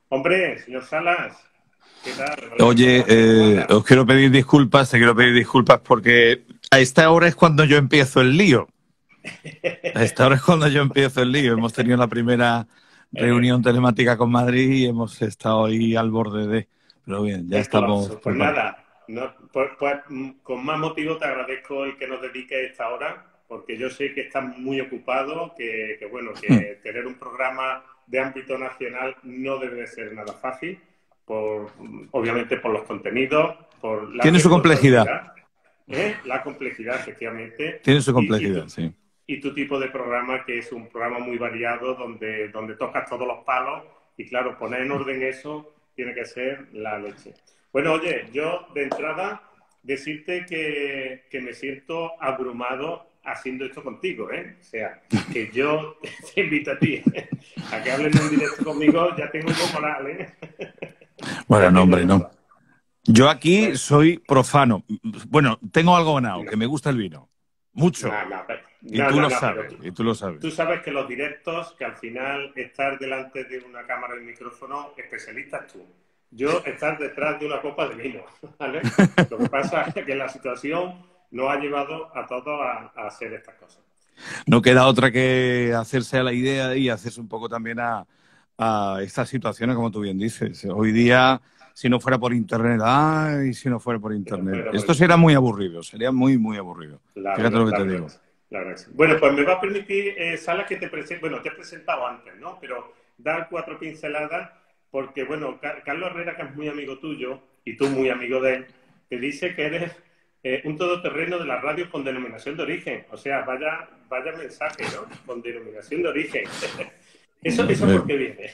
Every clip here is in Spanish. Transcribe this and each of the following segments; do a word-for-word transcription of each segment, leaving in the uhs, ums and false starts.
Hombre, señor Salas, ¿qué tal? Oye, eh, os quiero pedir disculpas, te quiero pedir disculpas porque a esta hora es cuando yo empiezo el lío. A esta hora es cuando yo empiezo el lío. Hemos tenido la primera Eh, reunión telemática con Madrid y hemos estado ahí al borde de... Pero bien, ya el estamos colapso. Pues preparados. nada, no, pues, pues, mm, con más motivo te agradezco el que nos dediques esta hora, porque yo sé que estás muy ocupado, que, que bueno, que tener un programa de ámbito nacional no debe ser nada fácil, por, obviamente por los contenidos, por la Tiene su complejidad, responsabilidad, ¿eh? La complejidad, efectivamente, tiene su y, y, complejidad, tu, sí. y tu tipo de programa, que es un programa muy variado, donde, donde tocas todos los palos, y claro, poner en orden eso tiene que ser la leche. Bueno, oye, yo de entrada decirte que, que me siento abrumado haciendo esto contigo, ¿eh? O sea, que yo te invito a ti, ¿eh? A que hables en un directo conmigo, ya tengo yo moral, ¿eh? Bueno, Ya no, tengo hombre, yo no. moral. Yo aquí Bueno, soy profano. Bueno, tengo algo ganado, no, que me gusta el vino. Mucho. no, no, pero, Y no, tú no, lo no, pero sabes, tú, y tú lo tú sabes. sabes que los directos, que al final estar delante de una cámara y micrófono, especialistas tú. Yo estar detrás de una copa de vino, ¿vale? Lo que pasa es que la situación nos ha llevado a todos a, a hacer estas cosas. No queda otra que hacerse a la idea y hacerse un poco también a, a estas situaciones, como tú bien dices. Hoy día, si no fuera por Internet, ay, si no fuera por Que no Internet. fuera por Esto sería internet. muy aburrido, sería muy, muy aburrido. La Fíjate verdad, lo que la te verdad que digo. sí. La verdad que sí. Bueno, pues me va a permitir, eh, Sala, que te presente. Bueno, te he presentado antes, ¿no? Pero dar cuatro pinceladas, porque, bueno, Ca- Carlos Herrera, que es muy amigo tuyo, y tú muy amigo de él, te dice que eres eh, un todoterreno de la radio con denominación de origen. O sea, vaya, vaya mensaje, ¿no? Con denominación de origen. ¿Eso, eso Eh, por qué viene?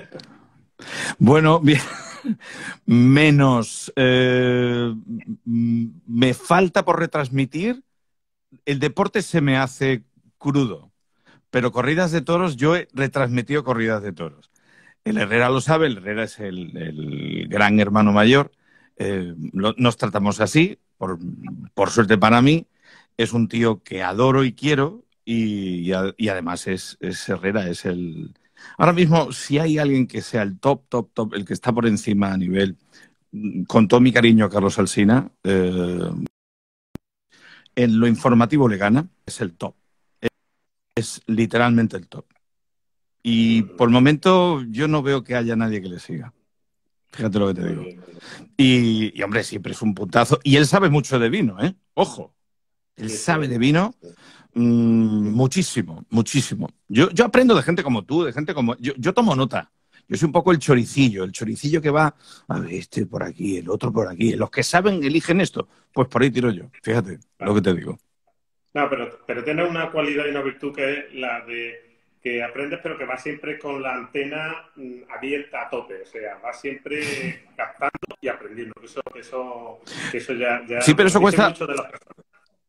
Bueno, bien, menos. eh, mm, me falta por retransmitir. El deporte se me hace crudo, pero corridas de toros, yo he retransmitido corridas de toros. El Herrera lo sabe, el Herrera es el, el gran hermano mayor. Eh, lo- nos tratamos así, por, por suerte para mí. Es un tío que adoro y quiero y, y a- y además es, es Herrera, es el... Ahora mismo, si hay alguien que sea el top, top, top, el que está por encima a nivel, con todo mi cariño a Carlos Alsina, eh, en lo informativo le gana, es el top, es literalmente el top. Y por el momento yo no veo que haya nadie que le siga. Fíjate lo que te Muy digo. bien, muy bien. Y, y, hombre, siempre es un puntazo. Y él sabe mucho de vino, ¿eh? Ojo, él Sí, sí, sabe de vino sí. mmm, muchísimo, muchísimo. Yo, yo aprendo de gente como tú, de gente como... Yo, yo tomo nota. Yo soy un poco el choricillo, el choricillo que va, a ver, este por aquí, el otro por aquí. Los que saben eligen esto, pues por ahí tiro yo. Fíjate lo que Vale. te digo. No, pero, pero tiene una cualidad y una virtud, que es la de que aprendes, pero que va siempre con la antena mm, abierta a tope. O sea, va siempre captando y aprendiendo. Eso, eso, eso ya, ya, Sí, pero bueno, eso dice cuesta, mucho de las personas.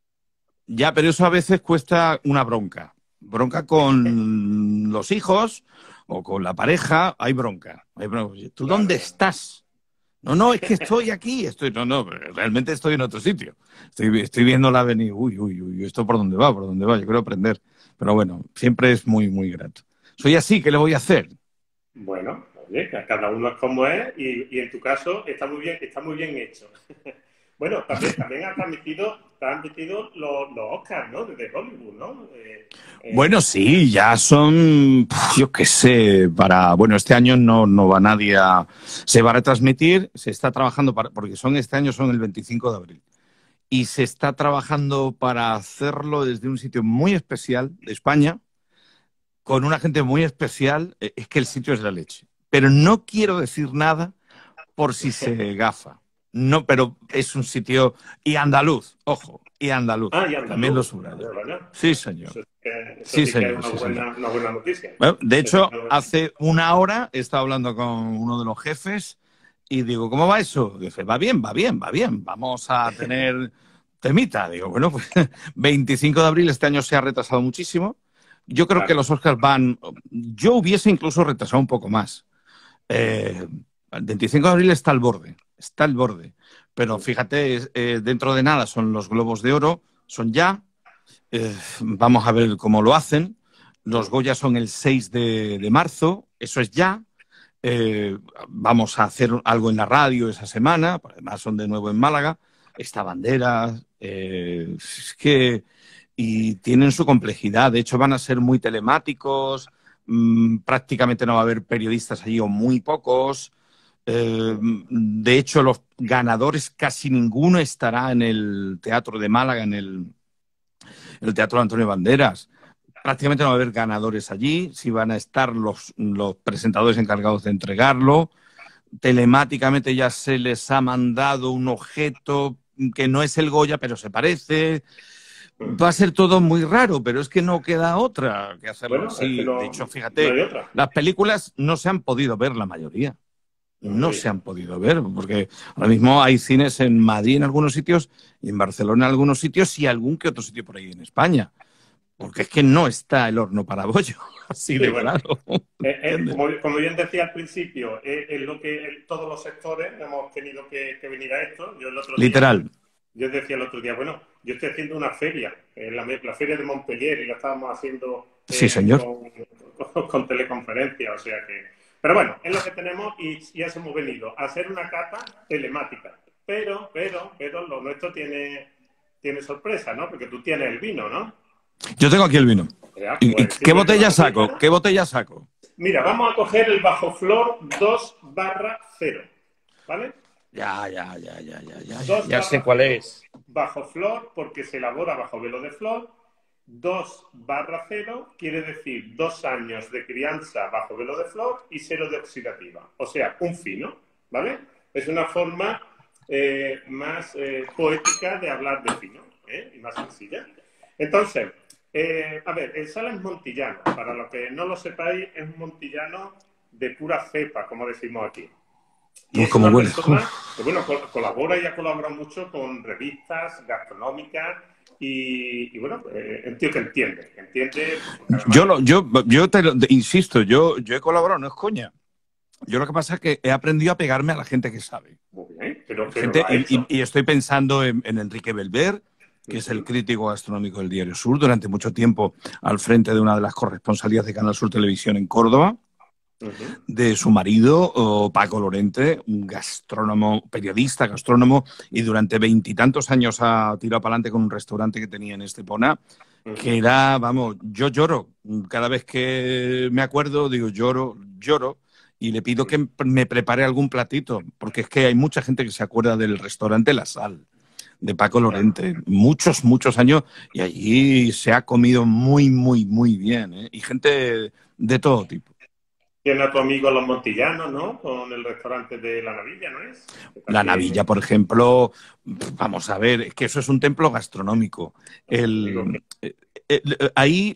ya, pero eso a veces cuesta una bronca. Bronca con los hijos o con la pareja, hay bronca. Hay bronca. ¿Tú Claro, dónde claro. estás? No, no, es que estoy aquí, estoy, no, no, realmente estoy en otro sitio. Estoy, estoy viendo la avenida, uy, uy, uy, ¿esto por dónde va? ¿Por dónde va? Yo quiero aprender. Pero bueno, siempre es muy, muy grato. Soy así, ¿qué le voy a hacer? Bueno, oye, que cada uno es como es y, y en tu caso está muy bien, está muy bien hecho. Bueno, también, también has transmitido, te han transmitido los, los Oscars, ¿no? Desde Hollywood, ¿no? Eh, Bueno, eh, sí, ya son, pf, yo qué sé, para, bueno, este año no, no va nadie a, se va a retransmitir, se está trabajando para, porque son, este año son el veinticinco de abril. Y se está trabajando para hacerlo desde un sitio muy especial de España, con una gente muy especial. Eh, Es que el sitio es la leche. Pero no quiero decir nada por si se gafa. No, pero es un sitio... Y andaluz, ojo, y andaluz. Ah, y También lo andaluz. subrayo. Vale, vale. Sí, señor. Eso, sí que, eso Sí, sí que es señor, una sí, señor. buena, una buena noticia. Bueno, de Eso sí hecho, que es una- hace una hora he estado hablando con uno de los jefes y digo, ¿cómo va eso? Dice, va bien, va bien, va bien. Vamos a tener temita. Digo, bueno, pues veinticinco de abril este año se ha retrasado muchísimo. Yo creo que Claro. los Oscars van... Yo hubiese incluso retrasado un poco más. Eh, el veinticinco de abril está al borde, está al borde. Pero fíjate, eh, dentro de nada son los Globos de Oro, son ya. Eh, vamos a ver cómo lo hacen. Los Goya son el seis de, de marzo, eso es ya. Eh, vamos a hacer algo en la radio esa semana, además son de nuevo en Málaga, esta bandera, eh, es que, y tienen su complejidad, de hecho van a ser muy telemáticos, mmm, prácticamente no va a haber periodistas allí o muy pocos, eh, de hecho los ganadores casi ninguno estará en el Teatro de Málaga, en el, en el Teatro de Antonio Banderas. Prácticamente no va a haber ganadores allí, si van a estar los, los presentadores encargados de entregarlo. Telemáticamente ya se les ha mandado un objeto que no es el Goya, pero se parece. Va a ser todo muy raro, pero es que no queda otra que hacerlo Bueno, así. es que no, de hecho, no fíjate, hay otra. las películas no se han podido ver la mayoría. No Sí. se han podido ver, porque ahora mismo hay cines en Madrid en algunos sitios y en Barcelona en algunos sitios y algún que otro sitio por ahí en España. Porque es que no está el horno para bollo, así Sí, de bueno. claro. Eh, eh, como, como bien decía al principio, eh, es lo que eh, todos los sectores hemos tenido que, que venir a esto. Yo el otro día, Literal. yo decía el otro día, bueno, yo estoy haciendo una feria, eh, la, la feria de Montpellier, y la estábamos haciendo eh, Sí, señor. con, con, con teleconferencia, o sea que... Pero bueno, es lo que tenemos y ya hemos venido a hacer una cata telemática. Pero, pero, pero lo nuestro tiene, tiene sorpresa, ¿no? Porque tú tienes el vino, ¿no? Yo tengo aquí el vino. Ya, ¿Y, pues, y qué si botella no saco? te ¿Qué botella saco? Mira, vamos a coger el Bajo Flor dos barra cero, ¿vale? Ya, ya, ya, ya, ya, ya. dos Ya sé barra cuál cero. es. Bajo Flor porque se elabora bajo velo de flor. dos barra cero quiere decir dos años de crianza bajo velo de flor y cero de oxidativa. O sea, un fino, ¿vale? Es una forma eh, más eh, poética de hablar de fino, ¿eh? Y más sencilla. Entonces, eh, a ver, el Sala es montillano. Para los que no lo sepáis, es un montillano de pura cepa, como decimos aquí. Y Uf, es cómo una huele. persona Uf. que, bueno, col colabora y ha colaborado mucho con revistas gastronómicas y, y bueno, eh, un tío que entiende, que entiende... Pues, Yo, lo, yo, yo te lo, insisto, yo, yo he colaborado, no es coña. Yo lo que pasa es que he aprendido a pegarme a la gente que sabe. Muy bien, pero, pero Gente, lo ha hecho. y, y, y estoy pensando en, en Enrique Belver, que es el crítico gastronómico del Diario Sur, durante mucho tiempo al frente de una de las corresponsalías de Canal Sur Televisión en Córdoba, uh-huh. de su marido, oh, Paco Lorente, un gastrónomo, periodista, gastrónomo, y durante veintitantos años ha tirado para adelante con un restaurante que tenía en Estepona, uh-huh. que era, vamos, yo lloro. Cada vez que me acuerdo, digo, lloro, lloro, y le pido que me prepare algún platito, porque es que hay mucha gente que se acuerda del restaurante La Sal, de Paco Lorente, muchos, muchos años, y allí se ha comido muy, muy, muy bien, ¿eh? Y gente de todo tipo. Tiene a tu amigo Los Montillanos, ¿no? Con el restaurante de La Navilla, ¿no es? La Navilla, por ejemplo, vamos a ver, es que eso es un templo gastronómico. El, el, el, ahí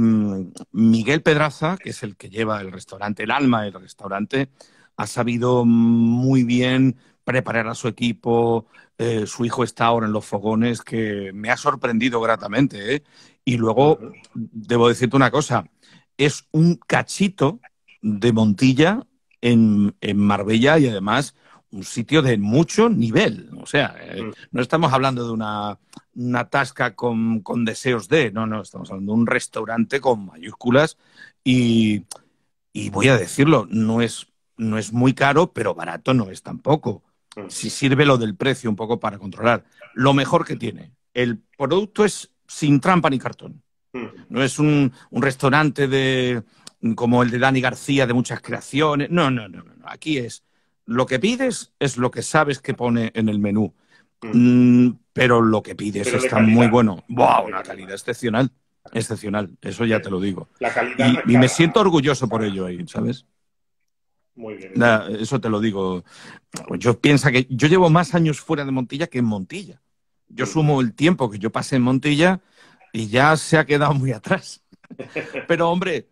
Miguel Pedraza, que es el que lleva el restaurante, el alma del restaurante, ha sabido muy bien preparar a su equipo. Eh, su hijo está ahora en los fogones, que me ha sorprendido gratamente, ¿eh? Y luego, uh-huh. debo decirte una cosa, es un cachito de Montilla en, en Marbella y además un sitio de mucho nivel. O sea, eh, no estamos hablando de una, una tasca con, con deseos de, no, no, estamos hablando de un restaurante con mayúsculas y, y voy a decirlo, no es, no es muy caro, pero barato no es tampoco. Si sirve lo del precio un poco para controlar. Lo mejor que tiene, el producto es sin trampa ni cartón. No es un, un restaurante de... como el de Dani García, de muchas creaciones. No, no, no, no. Aquí es lo que pides, es lo que sabes que pone en el menú. Mm, pero lo que pides pero está muy bueno. ¡Wow! Una calidad excepcional. Excepcional. Eso ya te lo digo. La calidad y, y me siento orgulloso por ello ahí, ¿sabes? Muy bien. La, eso te lo digo. Yo pienso que yo llevo más años fuera de Montilla que en Montilla. Yo sumo el tiempo que yo pasé en Montilla y ya se ha quedado muy atrás. Pero, hombre...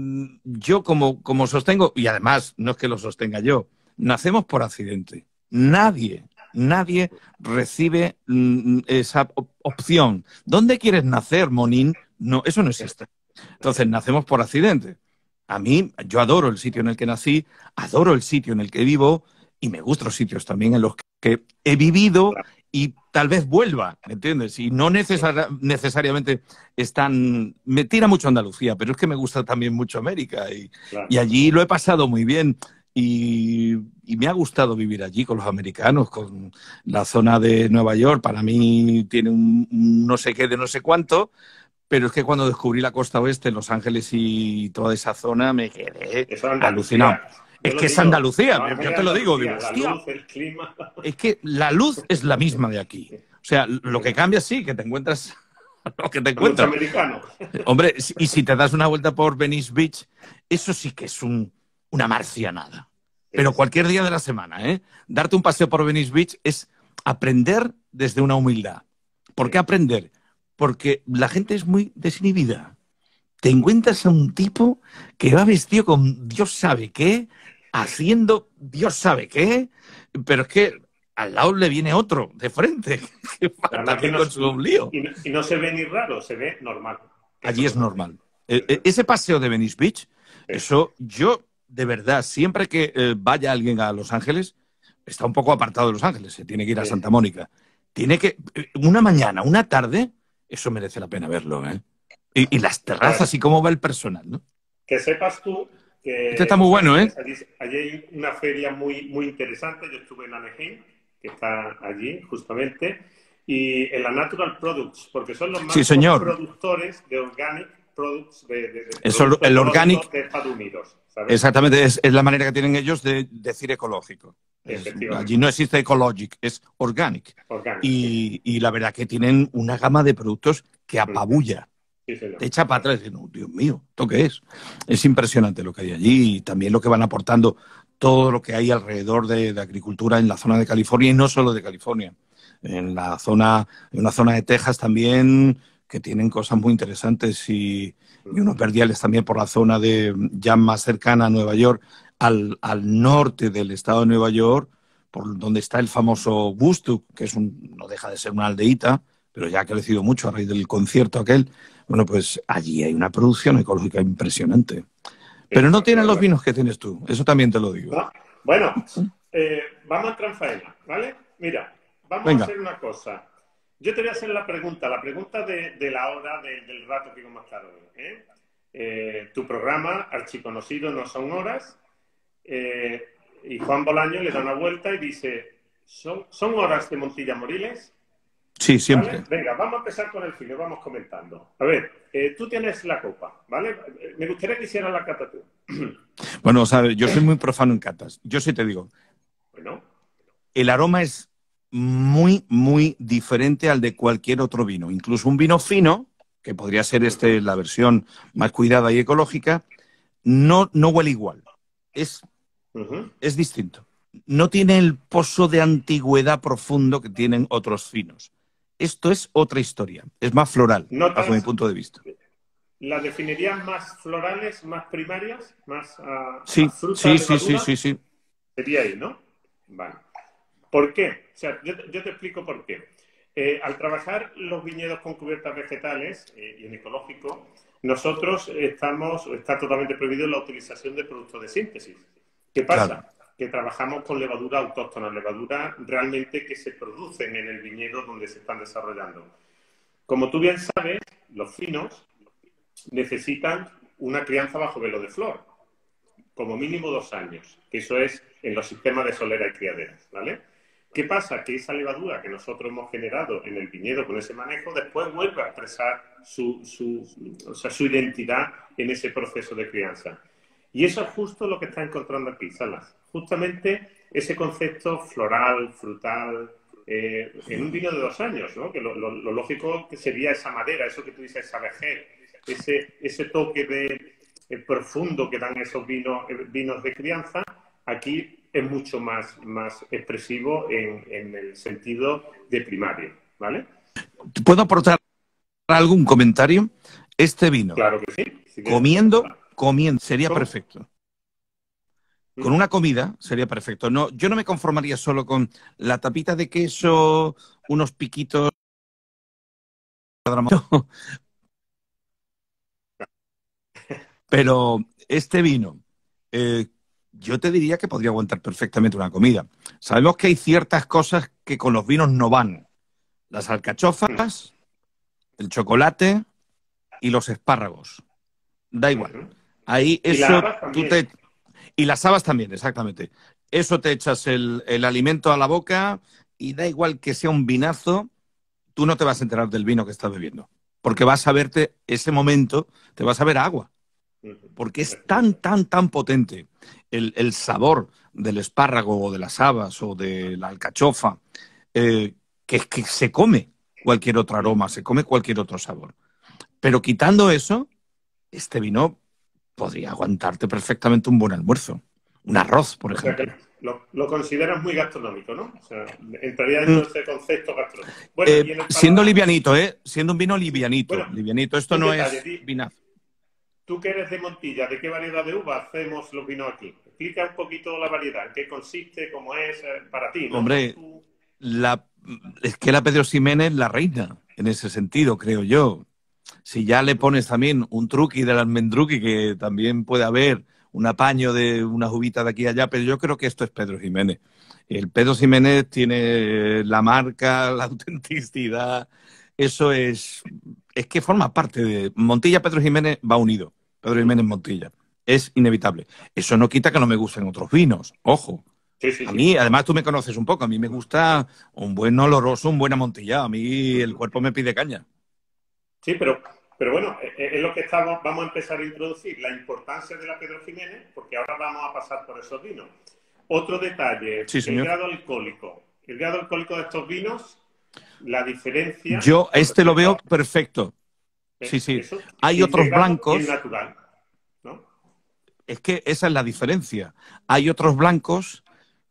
yo como, como sostengo, y además no es que lo sostenga yo, nacemos por accidente. Nadie, nadie recibe mm, esa op opción. ¿Dónde quieres nacer, Monín? No, eso no existe. Entonces, nacemos por accidente. A mí, yo adoro el sitio en el que nací, adoro el sitio en el que vivo y me gustan los sitios también en los que he vivido y tal vez vuelva, ¿me entiendes? Y no necesar necesariamente están... Me tira mucho Andalucía, pero es que me gusta también mucho América y, claro. y allí lo he pasado muy bien. y, y me ha gustado vivir allí con los americanos, con la zona de Nueva York. Para mí tiene un, un no sé qué de no sé cuánto, pero es que cuando descubrí la costa oeste, Los Ángeles y toda esa zona, me quedé Eso es alucinado. Andalucía. Yo Es lo que es digo, Andalucía, no, es yo te lo digo, digo, Andalucía, la hostia, luz, el clima. es que la luz es la misma de aquí. O sea, lo que cambia sí, que te encuentras lo que te Mucho encuentras. americano. Hombre, y si te das una vuelta por Venice Beach, eso sí que es un, una marcianada. Pero cualquier día de la semana, ¿eh? Darte un paseo por Venice Beach es aprender desde una humildad. ¿Por qué aprender? Porque la gente es muy desinhibida. Te encuentras a un tipo que va vestido con Dios sabe qué, haciendo Dios sabe qué, pero es que al lado le viene otro de frente, que va Además que también no, con su lío. y, no, y no se ve ni raro, se ve normal. Allí es normal. E- e- ese paseo de Venice Beach, eso yo, de verdad, siempre que eh, vaya alguien a Los Ángeles, está un poco apartado de Los Ángeles, se tiene que ir a Santa Mónica. Tiene que, eh, una mañana, una tarde, eso merece la pena verlo, ¿eh? Y, y las terrazas y cómo va el personal, ¿no? Que sepas tú que Este está muy Los bueno, ¿eh? Ángeles, allí, allí hay una feria muy, muy interesante. Yo estuve en Anaheim, que está allí justamente, y en la Natural Products, porque son los Sí, máximos señor. productores de organic products, de, de, de Eso, productos el organic, de Estados Unidos, ¿sabes? exactamente, es, es la manera que tienen ellos de decir ecológico. Es, allí no existe ecologic, es organic. Organic, y, y la verdad que tienen una gama de productos que apabulla. Sí, señor. Te echa para atrás y dices, no, Dios mío, ¿esto qué es? Es impresionante lo que hay allí y también lo que van aportando todo lo que hay alrededor de, de agricultura en la zona de California y no solo de California. En la zona, en una zona de Texas también, que tienen cosas muy interesantes y, y unos verdiales también por la zona de ya más cercana a Nueva York, al, al norte del estado de Nueva York, por donde está el famoso Woodstock, que es un, no deja de ser una aldeíta, pero ya ha crecido mucho a raíz del concierto aquel. Bueno, pues allí hay una producción ecológica impresionante. Pero no tienen los vinos que tienes tú, eso también te lo digo. ¿No? Bueno, eh, vamos a entrar en faena, ¿vale? Mira, vamos Venga. a hacer una cosa. Yo te voy a hacer la pregunta, la pregunta de, de la hora, de, del rato que vamos a estar hoy. ¿eh? Eh, tu programa, archiconocido, no son horas, eh, y Juan Bolaño le da una vuelta y dice, ¿son, son horas de Montilla Moriles? Sí, siempre. ¿Vale? Venga, vamos a empezar con el fino, vamos comentando. A ver, eh, tú tienes la copa, ¿vale? Me gustaría que hicieras la cata tú. Bueno, sabes, yo soy muy profano en catas. Yo sí te digo, Bueno. el aroma es muy, muy diferente al de cualquier otro vino. Incluso un vino fino, que podría ser este la versión más cuidada y ecológica, no, no huele igual. Es, Uh-huh. es distinto. No tiene el pozo de antigüedad profundo que tienen otros finos. Esto es otra historia. Es más floral, ¿Notas? bajo mi punto de vista. ¿La definirías más florales, más primarias, más uh, Sí, más fruta, sí, sí, levadura? sí, sí, sí. Sería ahí, ¿no? Vale. ¿Por qué? O sea, yo, yo te explico por qué. Eh, al trabajar los viñedos con cubiertas vegetales eh, y en ecológico, nosotros estamos, está totalmente prohibido la utilización de productos de síntesis. ¿Qué pasa? Claro. Que trabajamos con levadura autóctona, levadura realmente que se producen en el viñedo donde se están desarrollando. Como tú bien sabes, los finos necesitan una crianza bajo velo de flor, como mínimo dos años, que eso es en los sistemas de solera y criaderas, ¿vale? ¿Qué pasa? Que esa levadura que nosotros hemos generado en el viñedo con ese manejo después vuelve a expresar su, su, o sea, su identidad en ese proceso de crianza. Y eso es justo lo que está encontrando aquí, Salas. Justamente ese concepto floral, frutal, eh, en un vino de dos años, ¿no? Que lo, lo, lo lógico que sería esa madera, eso que tú dices, esa vejez, ese, ese toque de, eh, profundo que dan esos vinos, eh, vinos de crianza, aquí es mucho más, más expresivo en, en el sentido de primario, ¿vale? ¿Puedo aportar algún comentario? Este vino, claro que sí. Si comiendo, comiendo, sería ¿Cómo? perfecto. Con una comida sería perfecto. No, yo no me conformaría solo con la tapita de queso, unos piquitos. Pero este vino, eh, yo te diría que podría aguantar perfectamente una comida. Sabemos que hay ciertas cosas que con los vinos no van. Las alcachofas, el chocolate y los espárragos. Da igual. Ahí Y las eso habas tú también. te... Y las habas también, exactamente. Eso te echas el, el alimento a la boca y da igual que sea un vinazo, tú no te vas a enterar del vino que estás bebiendo. Porque vas a verte, ese momento, te vas a ver agua. Porque es tan, tan, tan potente el, el sabor del espárrago o de las habas o de la alcachofa, eh, que es que se come cualquier otro aroma, se come cualquier otro sabor. Pero quitando eso, este vino podría aguantarte perfectamente un buen almuerzo. Un arroz, por O sea que ejemplo. lo, lo consideras muy gastronómico, ¿no? O sea, entraría Mm, dentro de ese concepto gastronómico. Bueno, y eh, en el siendo paladar, livianito, ¿eh? Siendo un vino sí. livianito, Bueno, livianito. Esto un no detalle, es di, vinazo. tú que eres de Montilla, ¿de qué variedad de uva hacemos los vinos aquí? Explica un poquito la variedad, en qué consiste, cómo es, eh, para ti, ¿no? Con Hombre, tu... la, es que la Pedro Ximénez es la reina, en ese sentido, creo yo. Si ya le pones también un truqui del almendruqui, que también puede haber un apaño de unas uvitas de aquí y allá, pero yo creo que esto es Pedro Ximénez. El Pedro Ximénez tiene la marca, la autenticidad, eso es, es que forma parte de... Montilla, Pedro Jiménez va unido, Pedro Jiménez Montilla. Es inevitable. Eso no quita que no me gusten otros vinos, ojo. Sí, sí, A sí. mí, además tú me conoces un poco, a mí me gusta un buen oloroso, un buen amontillado. A mí el cuerpo me pide caña. Sí, pero, pero bueno, es, es lo que estamos, vamos a empezar a introducir, la importancia de la Pedro Jiménez, porque ahora vamos a pasar por esos vinos. Otro detalle, Sí, el señor. grado alcohólico. El grado alcohólico de estos vinos, la diferencia Yo con este lo respecto veo a... perfecto. Sí, ¿eh? sí. Eso, Hay otros integrado y el blancos, natural, ¿no? es que esa es la diferencia. Hay otros blancos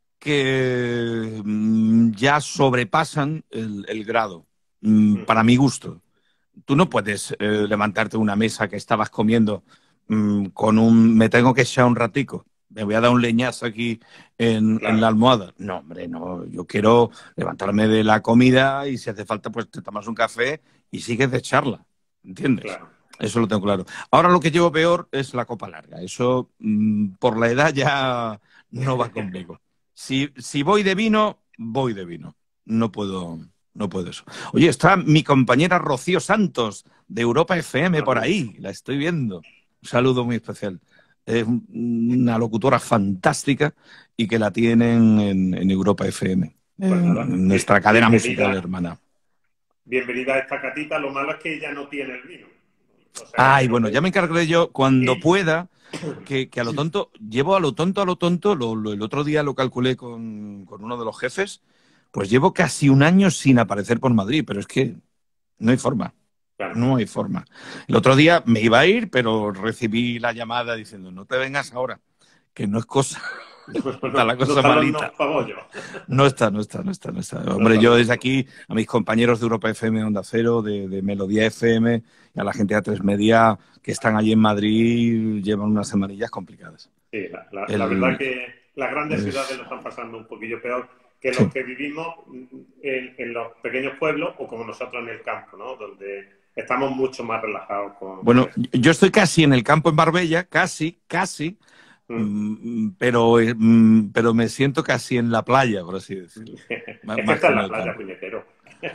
que mm, ya sobrepasan el, el grado, mm, Uh para -huh, mi gusto. Tú uh no -huh. puedes eh, levantarte de una mesa que estabas comiendo mm, con un... Me tengo que echar un ratico. Me voy a dar un leñazo aquí en, en la Claro, almohada. No, hombre, no. Yo quiero levantarme de la comida y si hace falta, pues te tomas un café y sigues de charla. ¿Entiendes? claro. Eso lo tengo claro. Ahora lo que llevo peor es la copa larga. Eso mm, por la edad ya no va conmigo. Si, si voy de vino, voy de vino. No puedo, no puedo eso. Oye, está mi compañera Rocío Santos de Europa F M Ah, por muy bien. ahí. La estoy viendo. Un saludo muy especial. Es una locutora fantástica y que la tienen en, en Europa F M, Pues nada, en bien, nuestra cadena musical bienvenida, hermana. bienvenida a esta catita. Lo malo es que ella no tiene el vino. O sea que Ay, yo bueno, ya te... me encargaré yo cuando Y... pueda, que, que a lo tonto, llevo a lo tonto, a lo tonto, lo, lo- el otro día lo calculé con, con uno de los jefes, pues llevo casi un año sin aparecer por Madrid, pero es que no hay forma, Claro. no hay forma. El otro día me iba a ir, pero recibí la llamada diciendo, no te vengas ahora, que no es cosa, No, está no, la no cosa están los no malita. pabollos. No está, no está, no está, no está. No Hombre, están yo los desde pabollos. aquí a mis compañeros de Europa F M Onda Cero, de, de Melodía F M y a la gente de A tres Media que están allí en Madrid, llevan unas semanillas complicadas. Sí, la, la, la verdad El, que las grandes ciudades es- lo están pasando un poquillo peor que los sí. que vivimos en, en los pequeños pueblos o como nosotros en el campo, ¿no? Donde estamos mucho más relajados con, con Bueno, eso. yo estoy casi en el campo en Marbella, casi, casi, ¿Mm? mm, pero, eh, mm, pero me siento casi en la playa, por así decirlo, más, Es que más está que en en la el playa, campo. puñetero.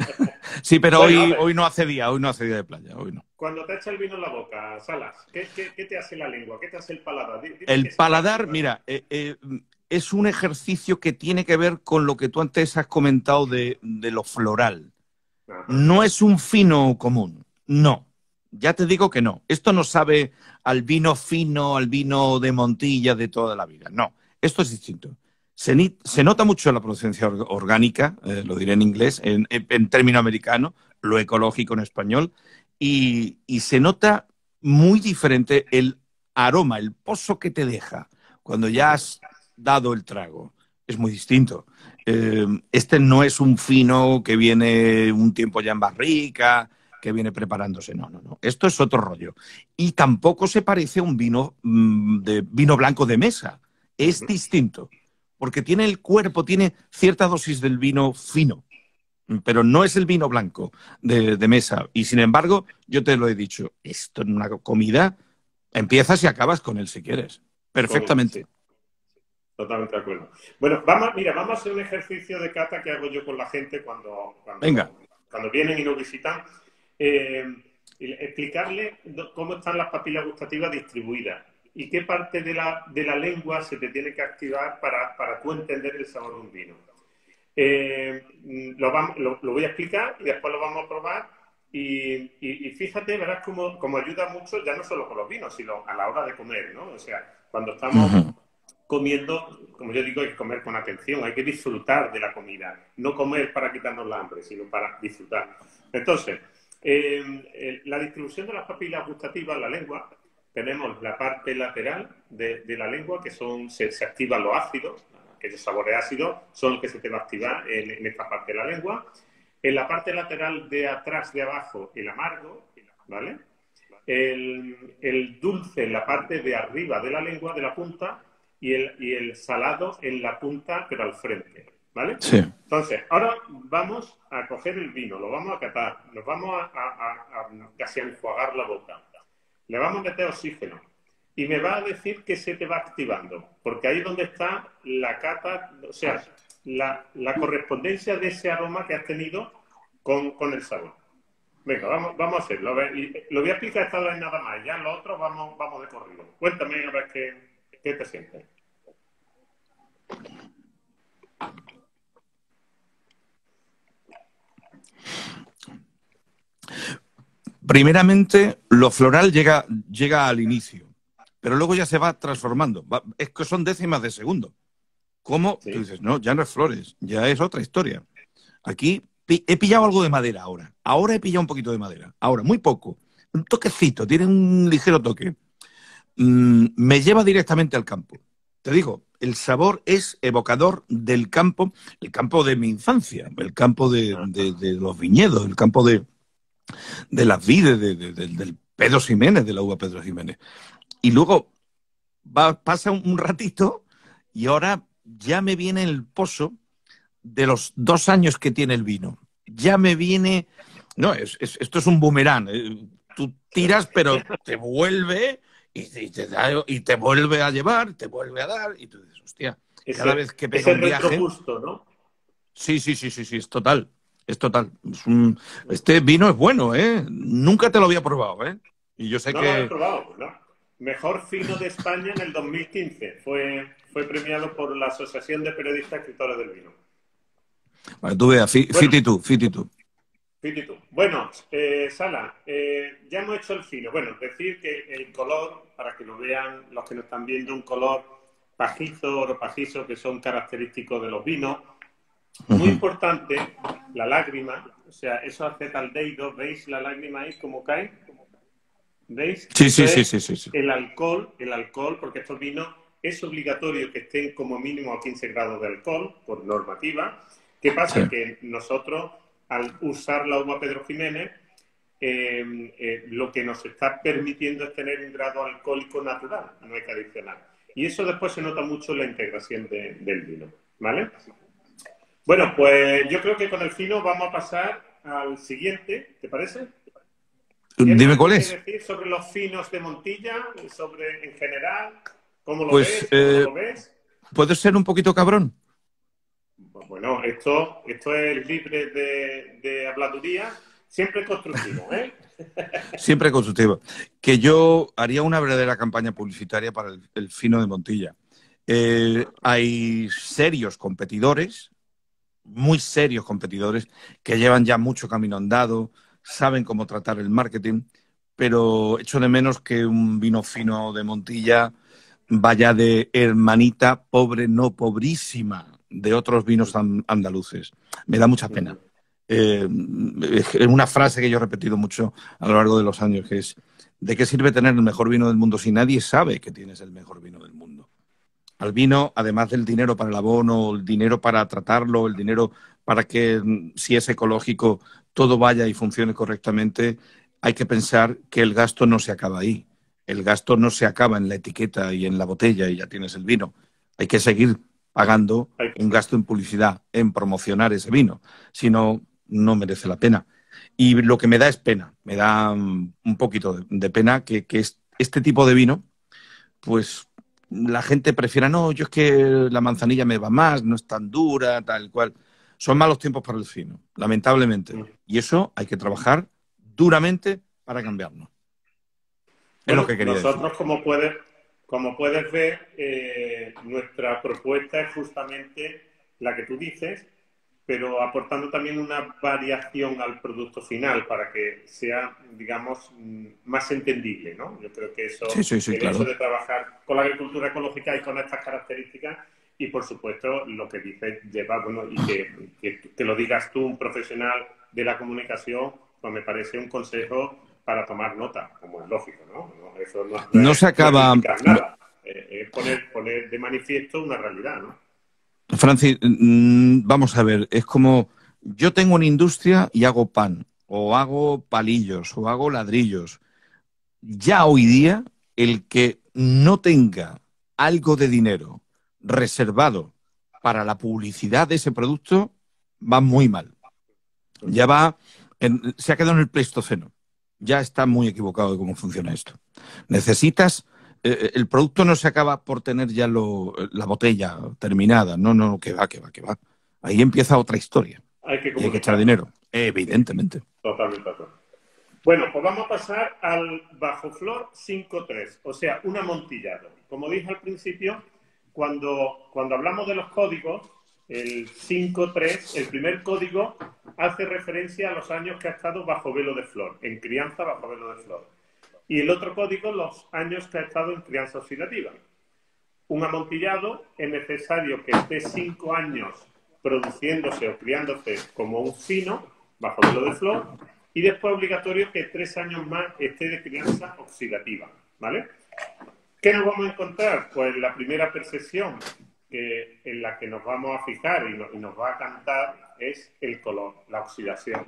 Sí, pero Bueno, a hoy, ver, hoy no hace día, hoy no hace día de playa, hoy no. cuando te echa el vino en la boca, Salas, ¿qué, qué, qué te hace la lengua? ¿Qué te hace el paladar? Dime El qué se te paladar, activa. mira, eh, eh, es un ejercicio que tiene que ver con lo que tú antes has comentado de, de lo floral. Ajá. No es un fino común, no. Ya te digo que no. Esto no sabe al vino fino, al vino de Montilla de toda la vida. No, esto es distinto. Se, ni- se nota mucho la procedencia or- orgánica, eh, lo diré en inglés, en, en- en término americano, lo ecológico en español, y, y se nota muy diferente el aroma, el pozo que te deja cuando ya Ujú. has dado el trago. Es muy distinto. Eh, este no es un fino que viene un tiempo ya en barrica, que viene preparándose. No, no, no. Esto es otro rollo. Y tampoco se parece a un vino mm, de vino blanco de mesa. Es Ujú. distinto, porque tiene el cuerpo, tiene cierta dosis del vino fino, pero no es el vino blanco de, de mesa. Y sin embargo, yo te lo he dicho, esto en una comida empiezas y acabas con él si quieres. Con él, Perfectamente. sí. Totalmente de acuerdo. Bueno, vamos, mira, vamos a hacer un ejercicio de cata que hago yo con la gente cuando, Venga. cuando, cuando vienen y nos visitan. Eh, y explicarle do- cómo están las papilas gustativas distribuidas y qué parte de la, de la lengua se te tiene que activar para, para tú entender el sabor de un vino. Eh, lo, vamos, lo, lo voy a explicar y después lo vamos a probar. Y, y, y fíjate, verás cómo, cómo ayuda mucho, ya no solo con los vinos, sino a la hora de comer, ¿no? O sea, cuando estamos Ujú. comiendo, como yo digo, hay que comer con atención, hay que disfrutar de la comida. No comer para quitarnos la hambre, sino para disfrutar. Entonces, eh, eh, la distribución de las papilas gustativas en la lengua, tenemos la parte lateral de, de la lengua, que son se, se activan los ácidos, aquellos sabores ácidos son los que se te va a activar en, en esta parte de la lengua. En la parte lateral de atrás, de abajo, el amargo, ¿vale? El, el dulce en la parte de arriba de la lengua, de la punta, y el, y el salado en la punta, pero al frente, ¿vale? Sí. Entonces, ahora vamos a coger el vino, lo vamos a catar, nos vamos a, a, a, a casi a enjuagar la boca, le vamos a meter oxígeno y me va a decir que se te va activando, porque ahí es donde está la cata, o sea, la, la correspondencia de ese aroma que has tenido con, con el sabor. Venga, vamos, vamos a hacerlo. A ver, y lo voy a explicar esta vez nada más, ya lo otro vamos, vamos de corrido. Cuéntame a ver qué, qué te sientes. Primeramente, lo floral llega, llega al inicio, pero luego ya se va transformando. Va, es que son décimas de segundo. ¿Cómo? Sí. Tú dices, no, ya no es flores, ya es otra historia. Aquí pi he pillado algo de madera ahora. Ahora he pillado un poquito de madera. Ahora, muy poco. Un toquecito, tiene un ligero toque. Mm, me lleva directamente al campo. Te digo, el sabor es evocador del campo, el campo de mi infancia, el campo de, de, de los viñedos, el campo de, de las vides, de, de, de, del Pedro Ximénez, de la uva Pedro Ximénez. Y luego va, pasa un ratito y ahora ya me viene el pozo de los dos años que tiene el vino. Ya me viene... No, es, es, esto es un boomerang. Tú tiras, pero te vuelve y te, y, te da, y te vuelve a llevar, te vuelve a dar. Y tú dices, hostia, ese, cada vez que pega ese un viaje... retrogusto, ¿no? Sí, sí, sí, sí, sí, es total. Es total. Es un... Este vino es bueno, ¿eh? Nunca te lo había probado, ¿eh? Y yo sé No que... lo he probado, ¿no? Mejor fino de España en el dos mil quince. Fue, fue premiado por la Asociación de Periodistas Escritores del Vino. Vale, tú veas, fi, Bueno, fiti tú, fiti tú. fíjate tú. Bueno, eh, Sala, eh, ya hemos hecho el fino. Bueno, decir que el color, para que lo vean los que nos están viendo, un color pajizo, oro pajizo, que son característicos de los vinos. Muy Uh-huh. importante, la lágrima, o sea, esos acetaldehídos, ¿veis la lágrima ahí como cae? ¿Veis? Sí, Eso sí, sí, es sí, sí, sí. el alcohol, el alcohol, porque estos vinos es obligatorio que estén como mínimo a quince grados de alcohol, por normativa. ¿Qué pasa? Sí. Que nosotros, al usar la uva Pedro Ximénez, eh, eh, lo que nos está permitiendo es tener un grado alcohólico natural, no hay que adicionar. Y eso después se nota mucho en la integración de, del vino, ¿vale? Bueno, pues yo creo que con el fino vamos a pasar al siguiente, ¿te parece? Dime cuál ¿Qué es. decir sobre los finos de Montilla? Sobre, en general, ¿cómo lo Pues, ves? ¿Cómo no eh, lo ves? ¿puedes ser un poquito cabrón? Bueno, esto, esto es libre de, de habladuría, siempre constructivo, ¿eh? Siempre constructivo. Que yo haría una verdadera campaña publicitaria para el, el fino de Montilla. Eh, hay serios competidores, muy serios competidores, que llevan ya mucho camino andado, saben cómo tratar el marketing, pero echo de menos que un vino fino de Montilla vaya de hermanita pobre, no pobrísima, de otros vinos andaluces. Me da mucha pena. Eh, es una frase que yo he repetido mucho a lo largo de los años, que es: ¿de qué sirve tener el mejor vino del mundo si nadie sabe que tienes el mejor vino del mundo? Al vino, además del dinero para el abono, el dinero para tratarlo, el dinero para que, si es ecológico, todo vaya y funcione correctamente, hay que pensar que el gasto no se acaba ahí. El gasto no se acaba en la etiqueta y en la botella y ya tienes el vino. Hay que seguir pagando un gasto en publicidad, en promocionar ese vino. Si no, no merece la pena. Y lo que me da es pena, me da um, un poquito de, de pena que, que es, este tipo de vino, pues la gente prefiera, no, yo es que la manzanilla me va más, no es tan dura, tal cual. Son malos tiempos para el fino, lamentablemente. Y eso hay que trabajar duramente para cambiarlo. Es Bueno, lo que quería decir. nosotros, como puedes, como puedes ver, eh, nuestra propuesta es justamente la que tú dices, pero aportando también una variación al producto final para que sea, digamos, más entendible, ¿no? Yo creo que eso, Sí, sí, sí, el hecho claro. de trabajar con la agricultura ecológica y con estas características, y por supuesto lo que dices lleva, bueno, y que, que, que lo digas tú, un profesional de la comunicación, pues me parece un consejo para tomar nota, como es lógico, ¿no? No, eso no, no, No es, se no es acaba, criticar nada, eh, es poner, poner de manifiesto una realidad, ¿no? Francis, mm, vamos a ver, es como yo tengo una industria y hago pan, o hago palillos, o hago ladrillos. Ya hoy día, el que no tenga algo de dinero reservado para la publicidad de ese producto va muy mal. Ya va, en- se ha quedado en el Pleistoceno. Ya está muy equivocado de cómo funciona esto. Necesitas, eh, el producto no se acaba por tener ya lo, la botella terminada. No, no, que va, que va, que va. Ahí empieza otra historia. Hay que Y hay que echar comunicarlo. dinero, evidentemente. Totalmente de acuerdo. Bueno, pues vamos a pasar al Bajoflor cinco tres, o sea, un amontillado. Como dije al principio, cuando, cuando hablamos de los códigos, el cinco tres, el primer código hace referencia a los años que ha estado bajo velo de flor, en crianza bajo velo de flor. Y el otro código, los años que ha estado en crianza oxidativa. Un amontillado es necesario que esté cinco años produciéndose o criándose como un fino, bajo velo de flor, y después obligatorio que tres años más esté de crianza oxidativa, ¿vale? ¿Qué nos vamos a encontrar? Pues la primera percepción que, en la que nos vamos a fijar y, no, y nos va a cantar es el color, la oxidación.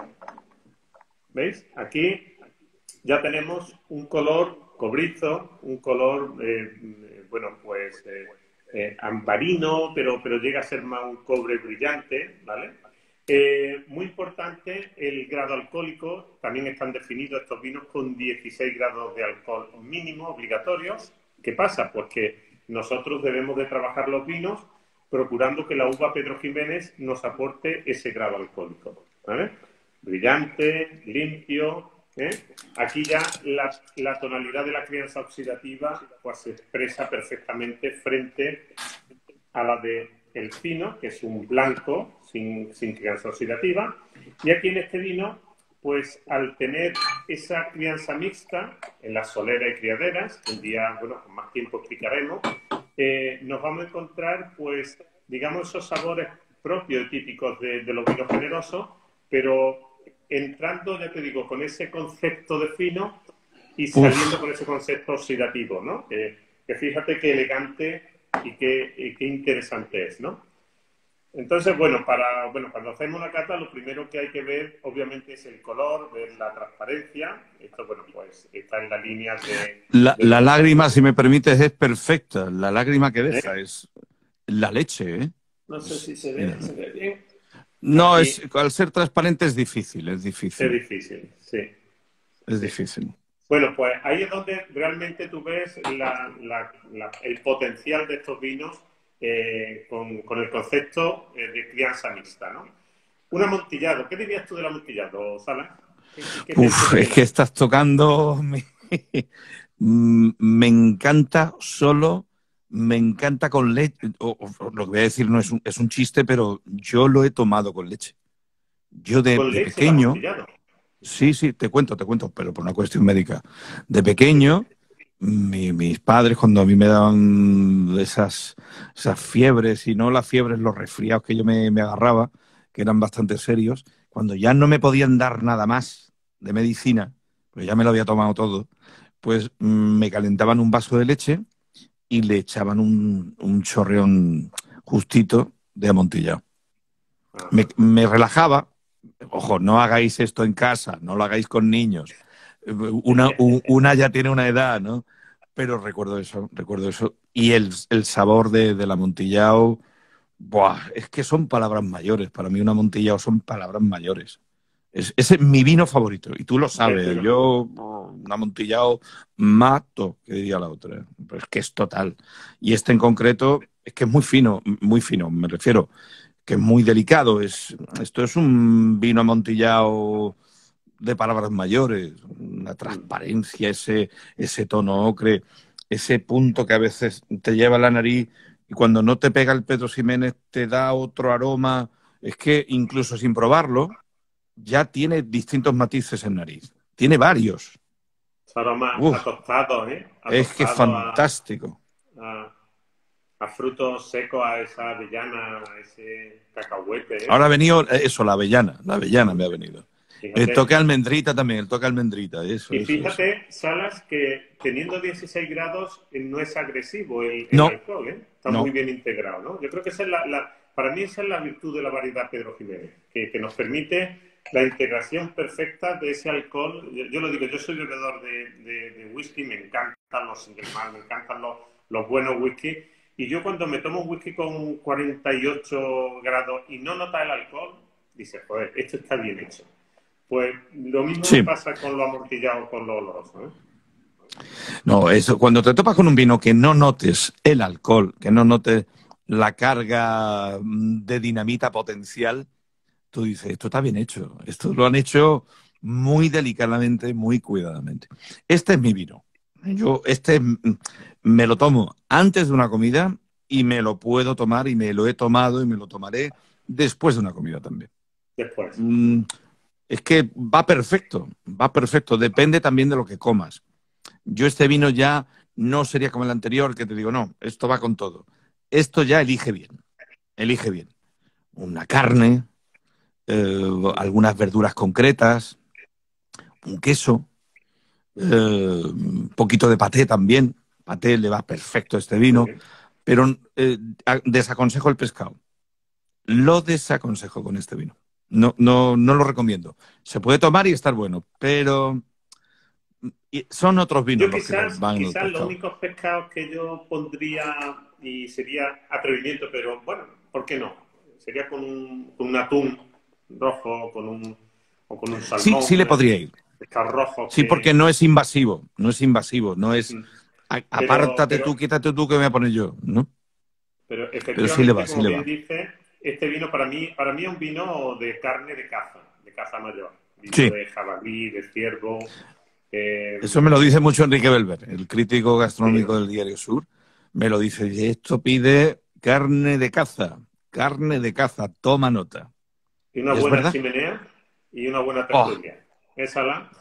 ¿Veis? Aquí ya tenemos un color cobrizo, un color, eh, bueno, pues eh, eh, ambarino, pero, pero llega a ser más un cobre brillante, ¿vale? Eh, muy importante el grado alcohólico, también están definidos estos vinos con dieciséis grados de alcohol mínimo obligatorios. ¿Qué pasa? Pues que nosotros debemos de trabajar los vinos procurando que la uva Pedro Jiménez nos aporte ese grado alcohólico, ¿vale? Brillante, limpio, ¿eh? Aquí ya la, la tonalidad de la crianza oxidativa pues, se expresa perfectamente frente a la de el fino, que es un blanco sin, sin crianza oxidativa. Y aquí en este vino, pues al tener esa crianza mixta en las soleras y criaderas, un día, bueno, con más tiempo explicaremos, eh, nos vamos a encontrar, pues, digamos, esos sabores propios y típicos de, de los vinos generosos, pero entrando, ya te digo, con ese concepto de fino y saliendo Uf. con ese concepto oxidativo, ¿no? Eh, que fíjate qué elegante y qué, y qué interesante es, ¿no? Entonces, bueno, para, bueno, cuando hacemos una cata, lo primero que hay que ver, obviamente, es el color, ver la transparencia. Esto, bueno, pues está en la línea de... La, de la lo, lágrima, si me permites, es perfecta. La lágrima que ¿eh? deja es la leche, ¿eh? No sé Es- si se ve, mira. se ve bien. No, es, Aquí al ser transparente es difícil, es es difícil, difícil, sí, es sí. difícil. Bueno, pues ahí es donde realmente tú ves la, la, la, el potencial de estos vinos eh, con, con, el concepto eh, de crianza mixta, ¿no? Un amontillado. ¿Qué dirías tú del amontillado, Sala? ¿Qué, qué te, qué Uf, te es viene que a ti? estás tocando. Me, Mm, me encanta solo, me encanta con leche. O- o- lo que voy a decir no es un, es un chiste, pero yo lo he tomado con leche. Yo de, Con de leche el pequeño, amontillado. sí, sí, te cuento, te cuento, pero por una cuestión médica. De pequeño, mi- mis padres, cuando a mí me daban esas, esas fiebres, y no las fiebres, los resfriados que yo me, me agarraba, que eran bastante serios, cuando ya no me podían dar nada más de medicina, pues ya me lo había tomado todo, pues mm, me calentaban un vaso de leche y le echaban un, un chorreón justito de amontillado. Me, Ajá. me relajaba. Ojo, no hagáis esto en casa, no lo hagáis con niños. Una, u- una ya tiene una edad, ¿no? Pero recuerdo eso, recuerdo eso. Y el, el sabor de, del amontillado, buah, es que son palabras mayores. Para mí un amontillado son palabras mayores. Es, ese es mi vino favorito, y tú lo Es tu sabes. vino Yo, favorito. un amontillado mato, que diría la otra. Pero es que es total. Y este en concreto es que es muy fino, muy fino, me refiero que es muy delicado. Es, esto es un vino amontillado de palabras mayores, una Mm. transparencia, ese, ese tono ocre. ese punto que a veces te lleva a la nariz y cuando no te pega el Pedro Ximénez te da otro aroma. Es que incluso sin probarlo, ya tiene distintos matices en nariz. Tiene varios. Es aroma Uf, a tostado, ¿eh? A es que tostado, a, fantástico. a, a frutos secos, a esa avellana, a ese cacahuete, ¿eh? Ahora ha venido eso, la avellana. La avellana me ha venido. El Fíjate. toque almendrita también, el toque almendrita. Eso, Y eso, eso. fíjate, Salas, que teniendo dieciséis grados eh, no es agresivo el, el No, alcohol, ¿eh? Está muy no. bien integrado, ¿no? Yo creo que esa es la, la- para mí esa es la virtud de la variedad Pedro Jiménez, que, que nos permite la integración perfecta de ese alcohol. Yo, yo lo digo, yo soy bebedor de, de- de whisky, me encantan los single malt, me encantan los, los buenos whisky, y yo cuando me tomo un whisky con cuarenta y ocho grados y no nota el alcohol, dice, joder, esto está bien hecho. Pues lo mismo me Sí. pasa con lo amontillado, con lo oloroso, ¿eh? No, eso, cuando te topas con un vino que no notes el alcohol, que no notes la carga mm, de dinamita potencial, tú dices, esto está bien hecho. Esto lo han hecho muy delicadamente, muy cuidadamente. Este es mi vino. Yo este mm, me lo tomo antes de una comida y me lo puedo tomar y me lo he tomado y me lo tomaré después de una comida también. Después. Mm, es que va perfecto, va perfecto. Depende también de lo que comas. Yo este vino ya no sería como el anterior, que te digo, no, esto va con todo. Esto ya elige bien, elige bien. Una carne, eh, algunas verduras concretas, un queso, eh, un poquito de paté también. Paté le va perfecto a este Muy vino, bien. pero eh, desaconsejo el pescado. Lo desaconsejo con este vino. No, no, no lo recomiendo. Se puede tomar y estar bueno, pero son otros vinos Yo los que quizás, van en el quizás los pescado. únicos pescados que yo pondría, y sería atrevimiento, pero bueno, ¿por qué no? Sería con un, con un atún rojo, con un, o con un Sí, sí salmón, le podría eh, ir. pescados rojos Sí, porque que... no es invasivo, no es invasivo, no es a- Pero, apártate pero, tú, quítate tú que me voy a poner yo, ¿no? pero Pero sí le efectivamente, va, sí como le bien va. dice, este vino para mí, para mí es un vino de carne de caza, de caza mayor. Vino Sí, de jabalí, de ciervo. eh, eso me lo dice mucho Enrique Belver, el crítico sí, gastronómico del Diario Sur. Me lo dice, y esto pide carne de caza, carne de caza, toma nota. y una Y es buena verdad. chimenea y una buena Oh, tertulia. Esa la.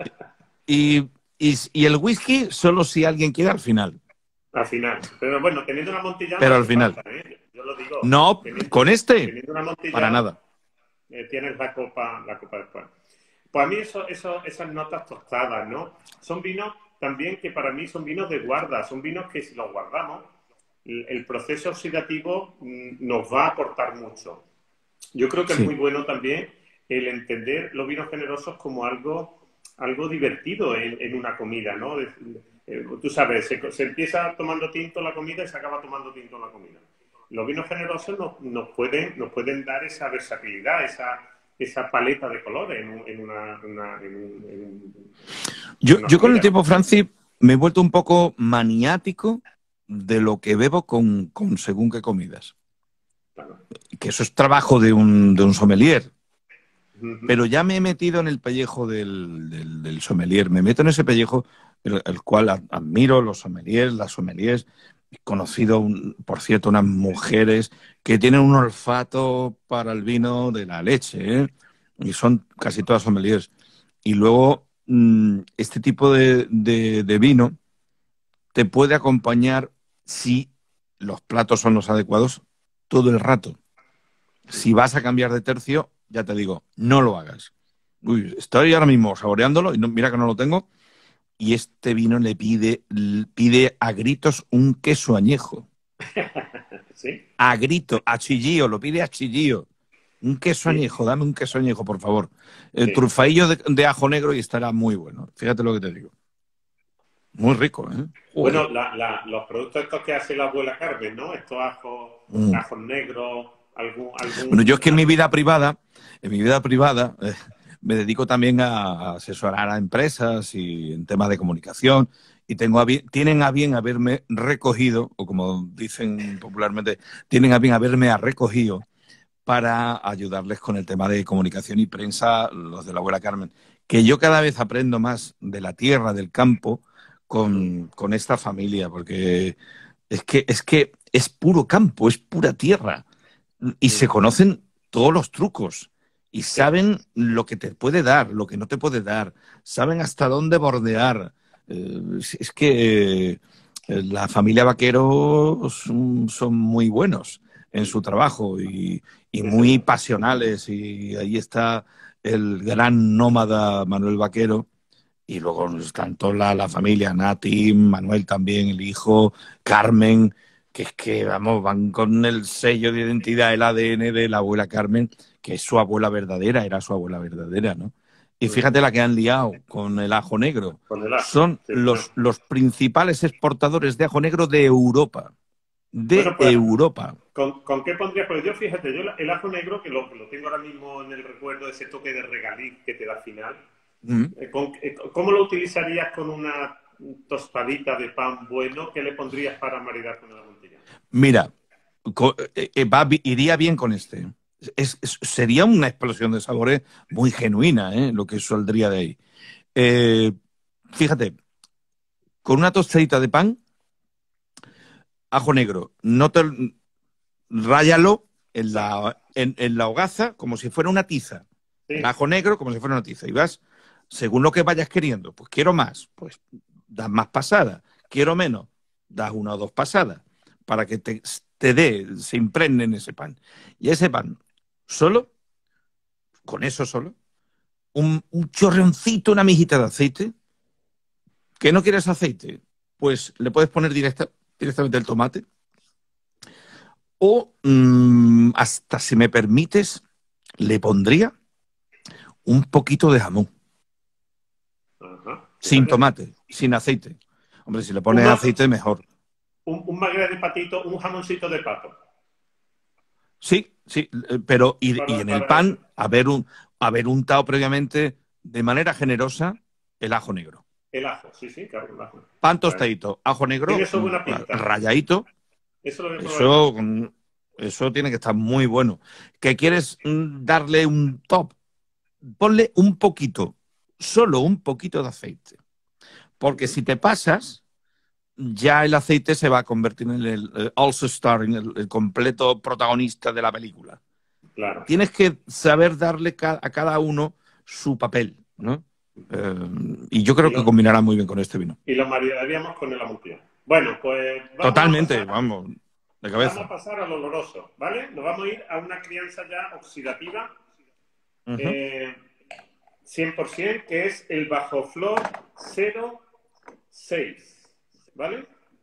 y, y, y el whisky solo si alguien quiere al final, Al final. Pero bueno, teniendo una amontillado no pero al hace final. falta, ¿eh? Yo lo digo. No, Teniendo, con este, teniendo un para amontillado, nada. eh, tienes la copa, la copa después. Pues a mí eso, eso, esas notas tostadas, ¿no? Son vinos también que para mí son vinos de guarda, son vinos que si los guardamos, el, el proceso oxidativo mm, nos va a aportar mucho. Yo creo que es muy Sí, bueno también el entender los vinos generosos como algo, algo divertido en, en una comida, ¿no? De- eh, tú sabes, se, se empieza tomando tinto la comida y se acaba tomando tinto la comida. Los vinos generosos nos, nos pueden, nos pueden dar esa versatilidad, esa, esa paleta de colores en, un- en una, una- en un- en un- Yo, en una yo con el comida. tiempo, Francis, me he vuelto un poco maniático de lo que bebo con, con según qué comidas. Claro. Que eso es trabajo de un, de un sommelier. Ujú. Pero ya me he metido en el pellejo del, del, del sommelier. Me meto en ese pellejo, el, el cual ad- admiro, los sommeliers, las sommeliers. He conocido, un- por cierto, unas mujeres que tienen un olfato para el vino de la leche, ¿eh? Y son casi todas sommeliers. Y luego, mm, este tipo de, de- de vino te puede acompañar si los platos son los adecuados todo el rato. Si vas a cambiar de tercio, ya te digo, no lo hagas. Uy, estoy ahora mismo saboreándolo y no- mira que no lo tengo. Y este vino le pide, pide a gritos un queso añejo. Sí, A grito, a chillío, lo pide a chillío. Un queso sí, añejo, dame un queso añejo, por favor. El sí. trufadillo de, de ajo negro y estará muy bueno. Fíjate lo que te digo. Muy rico, ¿eh? Bueno, Joder. la, la, los productos estos que hace la abuela Carmen, ¿no? Estos ajos, Mm. ajos negros, algún, Bueno, yo es algún, que en mi algún... vida privada, en mi vida privada, eh, me dedico también a asesorar a empresas y en temas de comunicación y tengo a bien- tienen a bien haberme recogido, o como dicen popularmente, tienen a bien haberme a recogido para ayudarles con el tema de comunicación y prensa, los de la abuela Carmen. Que yo cada vez aprendo más de la tierra, del campo, con, con esta familia, porque es que, es que es puro campo, es pura tierra. Y se conocen todos los trucos. Y saben lo que te puede dar, lo que no te puede dar. Saben hasta dónde bordear. Eh, es que eh, la familia Vaquero son, son muy buenos en su trabajo y, y muy pasionales. Y ahí está el gran nómada Manuel Vaquero. Y luego están toda la, la familia, Nati, Manuel también, el hijo, Carmen, que es que, vamos, van con el sello de identidad, el A D N de la abuela Carmen, que es su abuela verdadera, era su abuela verdadera, ¿no? Y fíjate la que han liado con el ajo negro. Con el ajo. Son Sí, los, los principales exportadores de ajo negro de Europa. De bueno, pues, Europa. ¿con, ¿con qué pondrías? Pues yo, fíjate, yo el ajo negro, que lo, lo tengo ahora mismo en el recuerdo, ese toque de regaliz que te da al final, Mm. ¿con, ¿cómo lo utilizarías con una tostadita de pan bueno? ¿Qué le pondrías para maridar con el amontillado? Mira, eh, va, iría bien con este. Es, es, sería una explosión de sabores muy genuina, ¿eh? Lo que saldría de ahí. Eh, fíjate, con una tostadita de pan, ajo negro, no te ráyalo en la, en, en la hogaza como si fuera una tiza. Sí. El ajo negro como si fuera una tiza. Y vas, según lo que vayas queriendo, pues quiero más, pues das más pasadas. Quiero menos, das una o dos pasadas para que te, te dé, se impregne en ese pan. Y ese pan, solo, con eso solo, un, un chorroncito, una mijita de aceite. ¿Que no quieres aceite? Pues le puedes poner directa, directamente el tomate. O, mmm, hasta si me permites, le pondría un poquito de jamón. Ajá. Sin tomate, sin aceite. Hombre, si le pones Una, aceite, mejor. Un, un magre de patito, un jamoncito de pato. Sí, sí, pero y, Para, y en el para pan haber, un, haber untado previamente de manera generosa el ajo negro. El ajo, sí, sí, claro, el ajo. Pan tostadito, ajo negro, ¿Tiene eso buena pinta? rayadito. Eso lo voy a Eso, eso tiene que estar muy bueno. ¿Que quieres darle un top? Ponle un poquito, solo un poquito de aceite. Porque si te pasas, ya el aceite se va a convertir en el, el all-star, en el, el completo protagonista de la película. Claro. Tienes que saber darle ca a cada uno su papel, ¿no? Eh, y yo creo y que lo, combinará muy bien con este vino. Y lo maridaríamos con el amontillado. Bueno, pues vamos Totalmente, a pasar, vamos, de cabeza. Vamos a pasar al oloroso, ¿vale? Nos vamos a ir a una crianza ya oxidativa, uh-huh. eh, cien por ciento, que es el Bajoflor cero seis, ¿vale?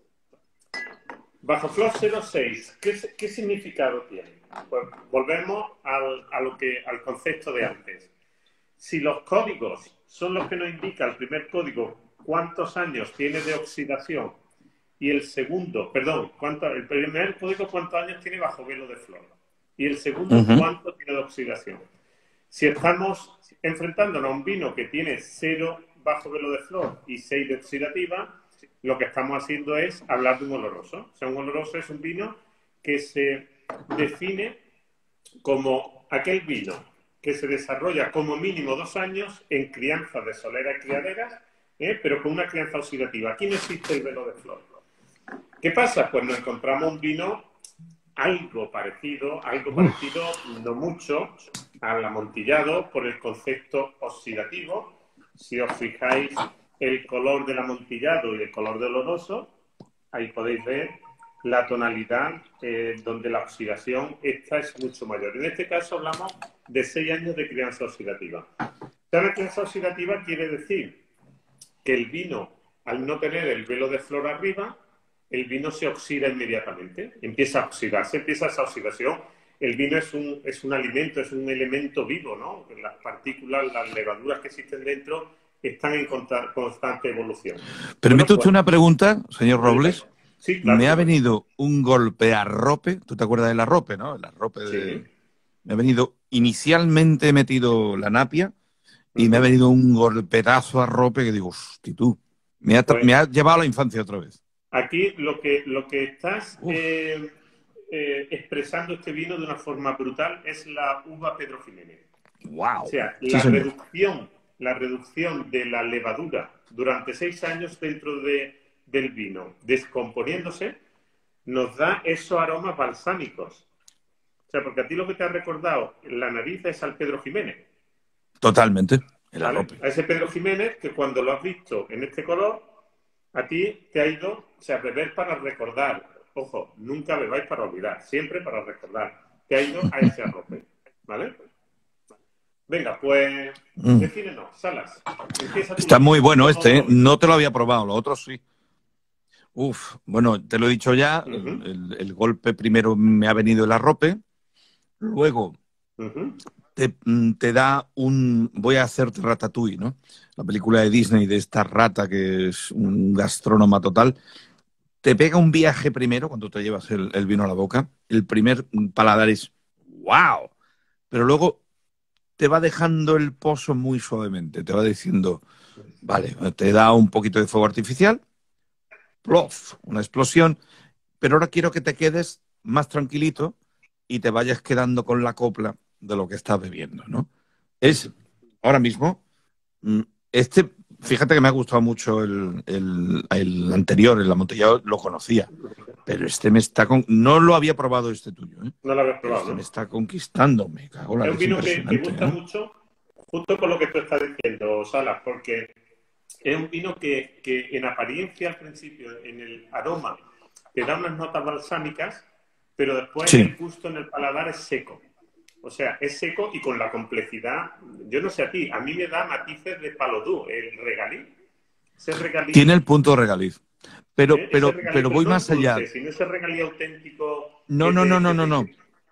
Bajoflor cero seis, ¿qué, ¿qué significado tiene? Pues volvemos al, a lo que, al concepto de antes. Si los códigos son los que nos indica el primer código cuántos años tiene de oxidación y el segundo, perdón, cuánto, el primer código cuántos años tiene bajo velo de flor y el segundo uh-huh. cuánto tiene de oxidación. Si estamos enfrentándonos a un vino que tiene cero bajo velo de flor y seis de oxidativa, lo que estamos haciendo es hablar de un oloroso. O sea, un oloroso es un vino que se define como aquel vino que se desarrolla como mínimo dos años en crianza de soleras y criaderas, ¿eh? pero con una crianza oxidativa. Aquí no existe el velo de flor. ¿Qué pasa? Pues nos encontramos un vino algo parecido, algo Uf. parecido, no mucho, al amontillado por el concepto oxidativo. Si os fijáis el color del amontillado y el color del oloroso, ahí podéis ver la tonalidad eh, donde la oxidación esta es mucho mayor. En este caso hablamos de seis años de crianza oxidativa. La crianza oxidativa quiere decir que el vino, al no tener el velo de flor arriba, el vino se oxida inmediatamente, empieza a oxidarse, empieza esa oxidación. El vino es un, es un alimento, es un elemento vivo, ¿no? Las partículas, las levaduras que existen dentro están en constante evolución. ¿Permite bueno, usted pues, una pregunta, señor Robles? Sí, claro. Me ha venido un golpe a rope, ¿tú te acuerdas del arrope, no? El arrope de... Sí. Me ha venido, inicialmente he metido la napia y uh-huh. me ha venido un golpetazo a rope que digo, hostia, tú, me ha, pues, me ha llevado a la infancia otra vez. Aquí lo que, lo que estás eh, eh, expresando este vino de una forma brutal es la uva Pedro Ximénez. ¡Wow! O sea, sí, la señor. reducción, la reducción de la levadura durante seis años dentro de, del vino, descomponiéndose, nos da esos aromas balsámicos. O sea, porque a ti lo que te ha recordado la nariz es al Pedro Jiménez. Totalmente. El ¿Vale? arrope. A ese Pedro Jiménez que cuando lo has visto en este color, a ti te ha ido, o sea, beber para recordar. Ojo, nunca bebáis para olvidar, siempre para recordar. Te ha ido a ese arrope. ¿Vale? Venga, pues, Mm. defínenos, Salas. Empieza tú. Está muy bueno No, este, ¿eh? no, no. No te lo había probado, lo otro sí. Uf, bueno, te lo he dicho ya, Uh-huh. el, el, el golpe primero me ha venido el arrope, luego Uh-huh. te, te da un... Voy a hacerte Ratatouille, ¿no? La película de Disney de esta rata que es un gastrónoma total. Te pega un viaje primero cuando te llevas el, el vino a la boca. El primer paladar es ¡wow! Pero luego te va dejando el pozo muy suavemente. Te va diciendo, vale, te da un poquito de fuego artificial, ¡plof! Una explosión, pero ahora quiero que te quedes más tranquilito y te vayas quedando con la copla de lo que estás bebiendo, ¿no? Es, ahora mismo, este, fíjate que me ha gustado mucho el, el, el anterior, el amontillado, lo conocía, pero este me está, con... no lo había probado este tuyo, ¿eh? No lo habías Pero probado, este ¿no? me está conquistando, me cago la Es un leche, vino que, que gusta ¿eh? mucho, justo por lo que tú estás diciendo, Salas, porque es un vino que, que en apariencia al principio, en el aroma, te da unas notas balsámicas, pero después Sí. el gusto en el paladar es seco. O sea, es seco y con la complejidad, yo no sé a ti, a mí me da matices de palodú, el regaliz. Ese regaliz tiene el punto regaliz. Pero, ¿eh? pero, regaliz, pero voy no más dulce, allá. sino ese regaliz auténtico. No, Que no, te, no, no, que no, te... no.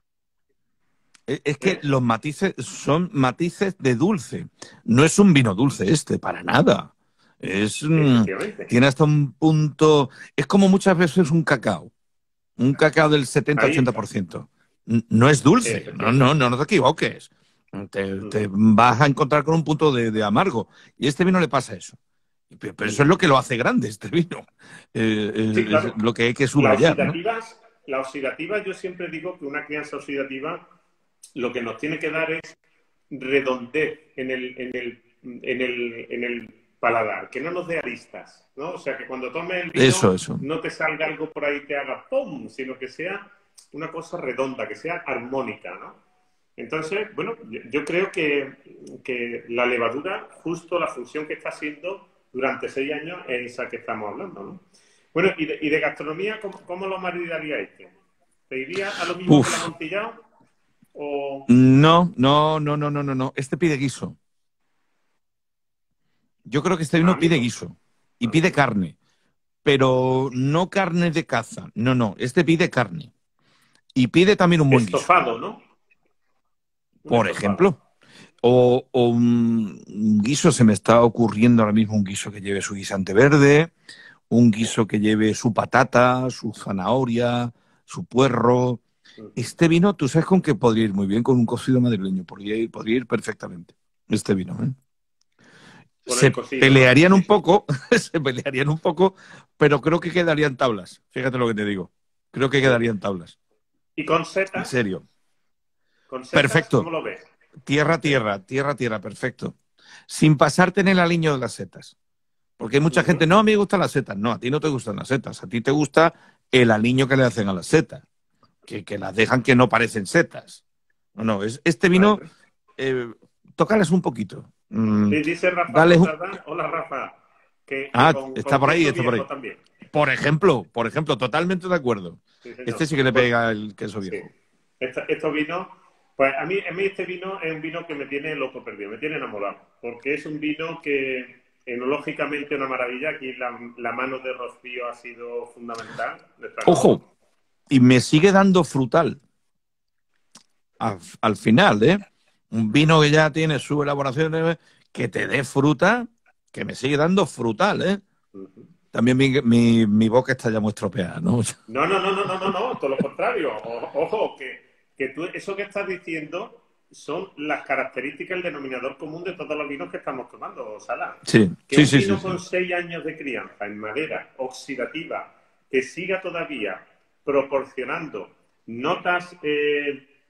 Es que ¿Eh? los matices son matices de dulce. No es un vino dulce este, para nada. Es, tiene hasta un punto... Es como muchas veces un cacao. Un cacao del setenta a ochenta por ciento. No es dulce. No, no, no, no te equivoques. Te, te vas a encontrar con un punto de, de amargo. Y a este vino le pasa eso. Pero, pero eso es lo que lo hace grande, este vino. Eh, Sí, claro. Es lo que hay que subrayar, la ¿no? oxidativas, la oxidativa, yo siempre digo que una crianza oxidativa lo que nos tiene que dar es redondez en el, en el, en el, en el paladar, que no nos dé aristas, ¿no? O sea, que cuando tomes el vino eso, eso. no te salga algo por ahí y te haga ¡pum!, sino que sea una cosa redonda, que sea armónica, ¿no? Entonces, bueno, yo creo que, que la levadura, justo la función que está haciendo durante seis años es esa que estamos hablando, ¿no? Bueno, y de, y de gastronomía, ¿cómo, cómo lo maridaría este? ¿Te iría a lo mismo Uf. que el amontillado? ¿O... No, no, no, no, no, no, no. Este pide guiso. Yo creo que este vino ah, pide guiso y pide carne, pero no carne de caza. No, no, este pide carne. Y pide también un buen estofado, guiso. ¿no? Un Por estofado. ejemplo. O, o un, un guiso, se me está ocurriendo ahora mismo un guiso que lleve su guisante verde, un guiso que lleve su patata, su zanahoria, su puerro. Este vino, tú sabes con qué podría ir muy bien, con un cocido madrileño. Podría ir, podría ir perfectamente. Este vino, ¿eh? Se cocido, pelearían ¿no? un poco, se pelearían un poco, pero creo que quedarían tablas. Fíjate lo que te digo. Creo que quedarían tablas. ¿Y con setas? En serio. ¿Con setas, perfecto. ¿Cómo lo ves? Tierra, tierra, tierra, tierra, perfecto. Sin pasarte en el aliño de las setas. Porque hay mucha uh-huh. gente, no, a mí me gustan las setas. No, a ti no te gustan las setas. A ti te gusta el aliño que le hacen a las setas. Que, que las dejan que no parecen setas. No, no, es, este vino, vale. eh, tócales un poquito. Mm, sí, dice Rafa, dale un... hola Rafa. Que, ah, que con, está con por ahí, está por ahí. También. Por ejemplo, por ejemplo, totalmente de acuerdo. Sí, este sí que le pega pues, el queso viejo. Sí. Estos esto vinos, pues a mí, a mí este vino es un vino que me tiene loco perdido, me tiene enamorado. Porque es un vino que enológicamente una maravilla. Aquí la, la mano de Rocío ha sido fundamental. Ojo, y me sigue dando frutal. Al, al final, ¿eh? Un vino que ya tiene su elaboración, que te dé fruta, que me sigue dando frutal, ¿eh? Uh-huh. También mi, mi, mi boca está ya muy estropeada, ¿no? No, no, no, no, no, no, no, todo lo contrario. O, ojo, que, que tú, eso que estás diciendo son las características, el denominador común de todos los vinos que estamos tomando, Sala. Sí, que sí, un sí, vino sí, con sí. seis años de crianza en madera oxidativa, que siga todavía proporcionando notas eh,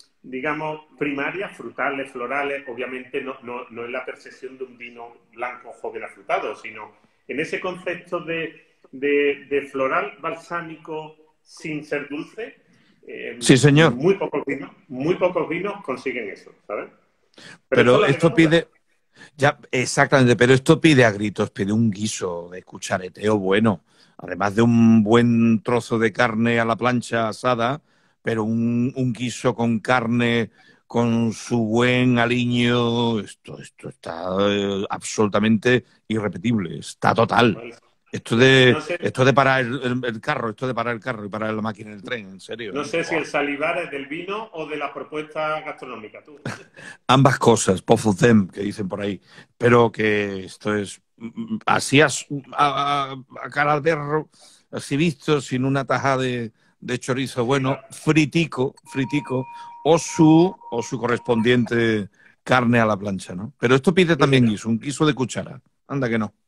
digamos, primarias, frutales, florales, obviamente no, no, no en la percepción de un vino blanco joven afrutado, sino en ese concepto de, de, de floral balsámico sin ser dulce. Eh, Sí, señor. Muy pocos vinos, muy pocos vinos consiguen eso, ¿sabes? Pero, Pero esto pide, ya, exactamente, pero esto pide a gritos, pide un guiso de cuchareteo bueno, además de un buen trozo de carne a la plancha asada, pero un, un guiso con carne, con su buen aliño, esto, esto está eh, absolutamente irrepetible, está total. Bueno, Esto de, no sé, esto de parar el, el- el carro, esto de parar el carro y parar la máquina del tren, en serio, no ¿eh? sé si Buah. el salivar es del vino o de la propuesta gastronómica, tú. Ambas cosas, both of them, que dicen por ahí, pero que esto es mm, así a, a, a cara de perro, así visto, sin una taja de, de chorizo Sí, bueno, claro. fritico, fritico, o su, o su correspondiente carne a la plancha, ¿no? Pero esto pide Sí, también señor. guiso, un guiso de cuchara. Anda que no.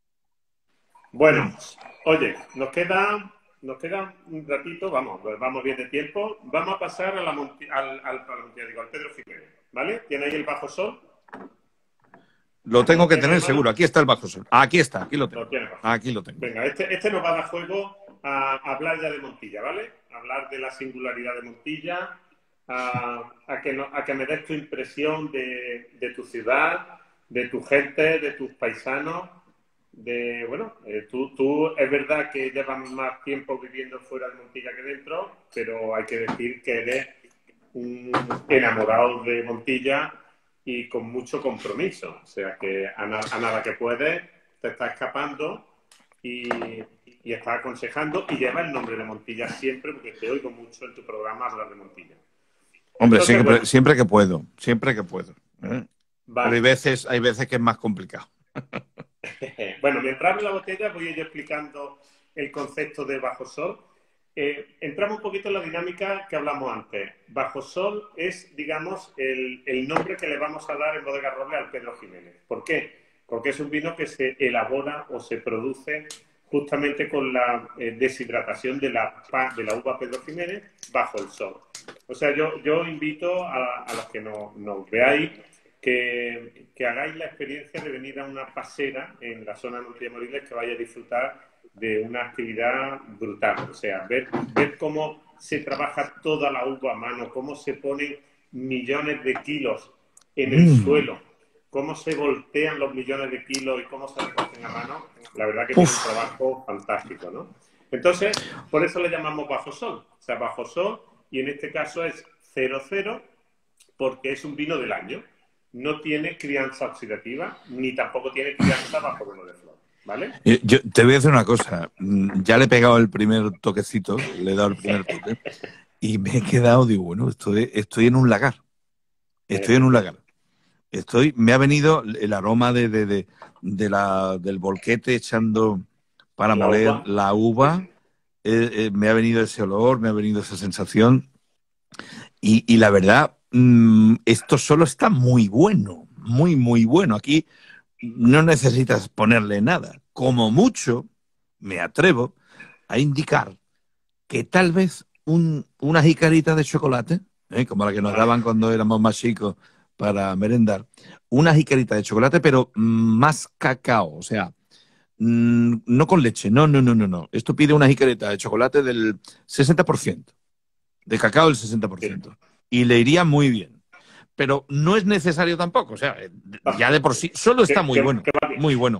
Bueno, oye, nos queda, nos queda un ratito, vamos, pues vamos bien de tiempo. Vamos a pasar a la Monti- al, al, al, digo, al Pedro Jiménez, ¿vale? ¿Tiene ahí el Bajo Sol? Lo tengo ¿Lo que tiene tener en mano? seguro. Aquí está el bajo sol. Aquí está, aquí lo Lo tengo. tiene Bajo Sol. Aquí lo tengo. Venga, este, este nos va a dar juego a, a hablar ya de Montilla, ¿vale? A hablar de la singularidad de Montilla, a, a, que, no, a que me des tu impresión de, de tu ciudad, de tu gente, de tus paisanos. De, bueno, eh, tú, tú es verdad que llevas más tiempo viviendo fuera de Montilla que dentro, pero hay que decir que eres un enamorado de Montilla y con mucho compromiso. O sea que a, na a nada que puedes te está escapando y, y está aconsejando y lleva el nombre de Montilla siempre porque te oigo mucho en tu programa hablar de Montilla. Hombre, Entonces, siempre, bueno, siempre que puedo, siempre que puedo. ¿eh? Pero hay vale. veces, hay veces que es más complicado. Bueno, mientras abro la botella voy a ir explicando el concepto de Bajo Sol. Eh, entramos un poquito en la dinámica que hablamos antes. Bajo Sol es, digamos, el, el nombre que le vamos a dar en Bodega Roble al Pedro Jiménez. ¿Por qué? Porque es un vino que se elabora o se produce justamente con la eh, deshidratación de la, de la uva Pedro Jiménez bajo el sol. O sea, yo, yo invito a, a los que nos, nos veáis que, que hagáis la experiencia de venir a una pasera en la zona de Montilla Moriles que vaya a disfrutar de una actividad brutal. O sea, ver, ver cómo se trabaja toda la uva a mano, cómo se ponen millones de kilos en el Mm. suelo, cómo se voltean los millones de kilos y cómo se recogen a mano. La verdad que Uf. tiene un trabajo fantástico, ¿no? Entonces, por eso le llamamos Bajo Sol. O sea, Bajo Sol, y en este caso es cero cero, porque es un vino del año. No tiene crianza oxidativa, ni tampoco tiene crianza bajo velo de flor, ¿vale? Yo te voy a decir una cosa. Ya le he pegado el primer toquecito, le he dado el primer toque, y me he quedado, digo, bueno, estoy, estoy en un lagar. Estoy en un lagar. Estoy, me ha venido el aroma de, de, de, de la, del volquete echando para la moler uva. la uva. Eh, eh, me ha venido ese olor, me ha venido esa sensación. Y, y la verdad, mmm, esto solo está muy bueno, muy, muy bueno. Aquí no necesitas ponerle nada. Como mucho, me atrevo a indicar que tal vez un, una jicarita de chocolate, ¿eh? como la que nos daban cuando éramos más chicos para merendar, una jicarita de chocolate, pero más cacao, o sea, mmm, no con leche, no, no, no, no, no. Esto pide una jicarita de chocolate del sesenta por ciento, de cacao del sesenta por ciento, sí. Y le iría muy bien. Pero no es necesario tampoco, o sea, ya de por sí, solo está muy bueno, muy bueno.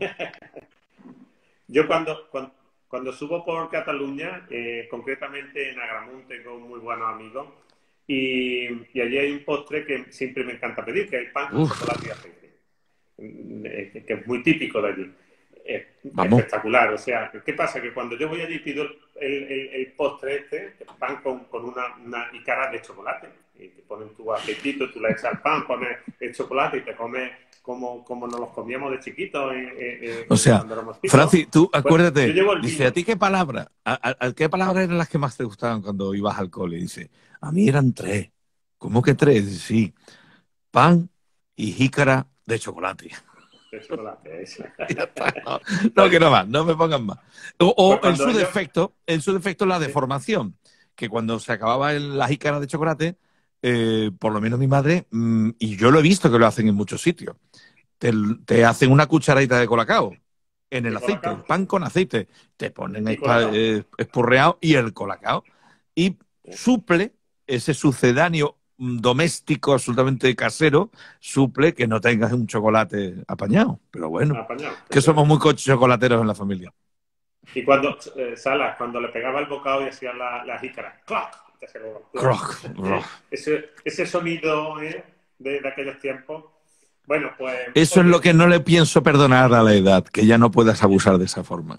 Yo cuando, cuando, cuando subo por Cataluña, eh, concretamente en Agramunt, tengo un muy buenos amigos, y, y allí hay un postre que siempre me encanta pedir, que es pan con Uf. chocolate y aceite, eh, que es muy típico de allí. Es espectacular, o sea, ¿qué pasa? Que cuando yo voy allí pido el, el, el postre este, el pan con, con una, una icara de chocolate, y te ponen tu aceitito, tú le echas al pan, pones el chocolate y te comes como, como nos los comíamos de chiquitos. Eh, eh, o sea, Francis, tú acuérdate, pues dice, ¿a ti qué palabra? ¿A, a, a qué palabras eran las que más te gustaban cuando ibas al cole? Dice, a mí eran tres. ¿Cómo que tres? Dice, sí, pan y jícara de chocolate. De chocolate, eso. no, no, que no más, no me pongan más. O, o pues en su ellos... defecto, en su defecto la deformación, que cuando se acababa el, la jícara de chocolate, eh, por lo menos mi madre, mm, y yo lo he visto que lo hacen en muchos sitios, te, te hacen una cucharadita de colacao en el ¿De aceite, el colacao? pan con aceite, te ponen ¿Y espa- colacao? eh, espurreado y el colacao. Y suple ese sucedáneo mm, doméstico absolutamente casero, suple que no tengas un chocolate apañado. Pero bueno, Apañado, que eso somos es. muy co- chocolateros en la familia. Y cuando, eh, Salas, cuando le pegaba el bocado y hacía la, la jícara, ¡clac! Te hacía como ¡clac! Croc, ¿Eh? croc. Ese, ese sonido ¿eh? de, de aquellos tiempos. Bueno, pues, Eso es lo oye, que no le pienso perdonar a la edad, que ya no puedas abusar de esa forma.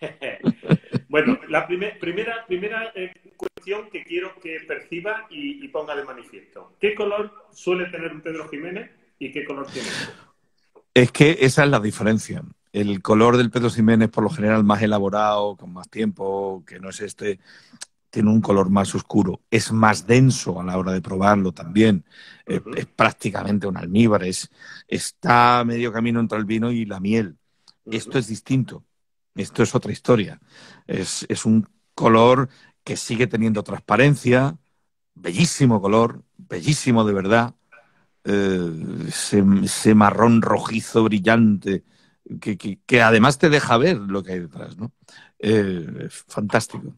bueno, la primer, primera, primera eh, cuestión que quiero que perciba y, y ponga de manifiesto. ¿Qué color suele tener un Pedro Jiménez y qué color tiene este? Es que esa es la diferencia. El color del Pedro Ximénez, por lo general, más elaborado, con más tiempo, que no es este, tiene un color más oscuro. Es más denso a la hora de probarlo también. Eh, Uh-huh. es prácticamente un almíbar. Es, está a medio camino entre el vino y la miel. Esto Uh-huh. es distinto. Esto es otra historia. Es, es un color que sigue teniendo transparencia, bellísimo color, bellísimo de verdad. Eh, ese, ese marrón rojizo brillante que, que, que además te deja ver lo que hay detrás, ¿no? Eh, fantástico.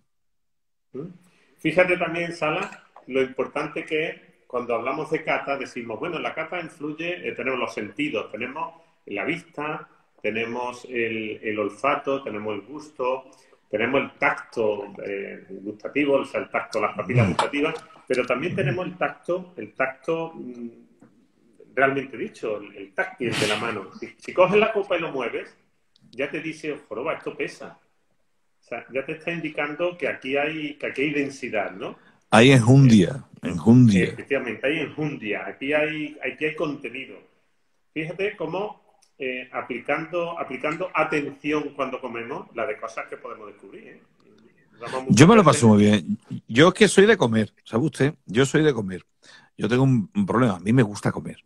Fíjate también, Sala, lo importante que es cuando hablamos de cata, decimos, bueno, en la cata influye, eh, tenemos los sentidos, tenemos la vista, tenemos el, el olfato, tenemos el gusto, tenemos el tacto eh, gustativo, o sea, el tacto, las papilas gustativas, pero también tenemos el tacto, el tacto mm, realmente dicho, el, el táctil de la mano. Si, si coges la copa y lo mueves, ya te dice, joroba, esto pesa. O sea, ya te está indicando que aquí hay, que aquí hay densidad, ¿no? Hay Eh, enjundia, enjundia. efectivamente, hay enjundia, aquí hay, aquí hay contenido. Fíjate cómo eh, aplicando, aplicando atención cuando comemos, la de cosas que podemos descubrir. ¿eh? Yo me lo Veces... paso muy bien. Yo es que soy de comer, ¿sabe usted? Yo soy de comer. Yo tengo un, un problema, a mí me gusta comer.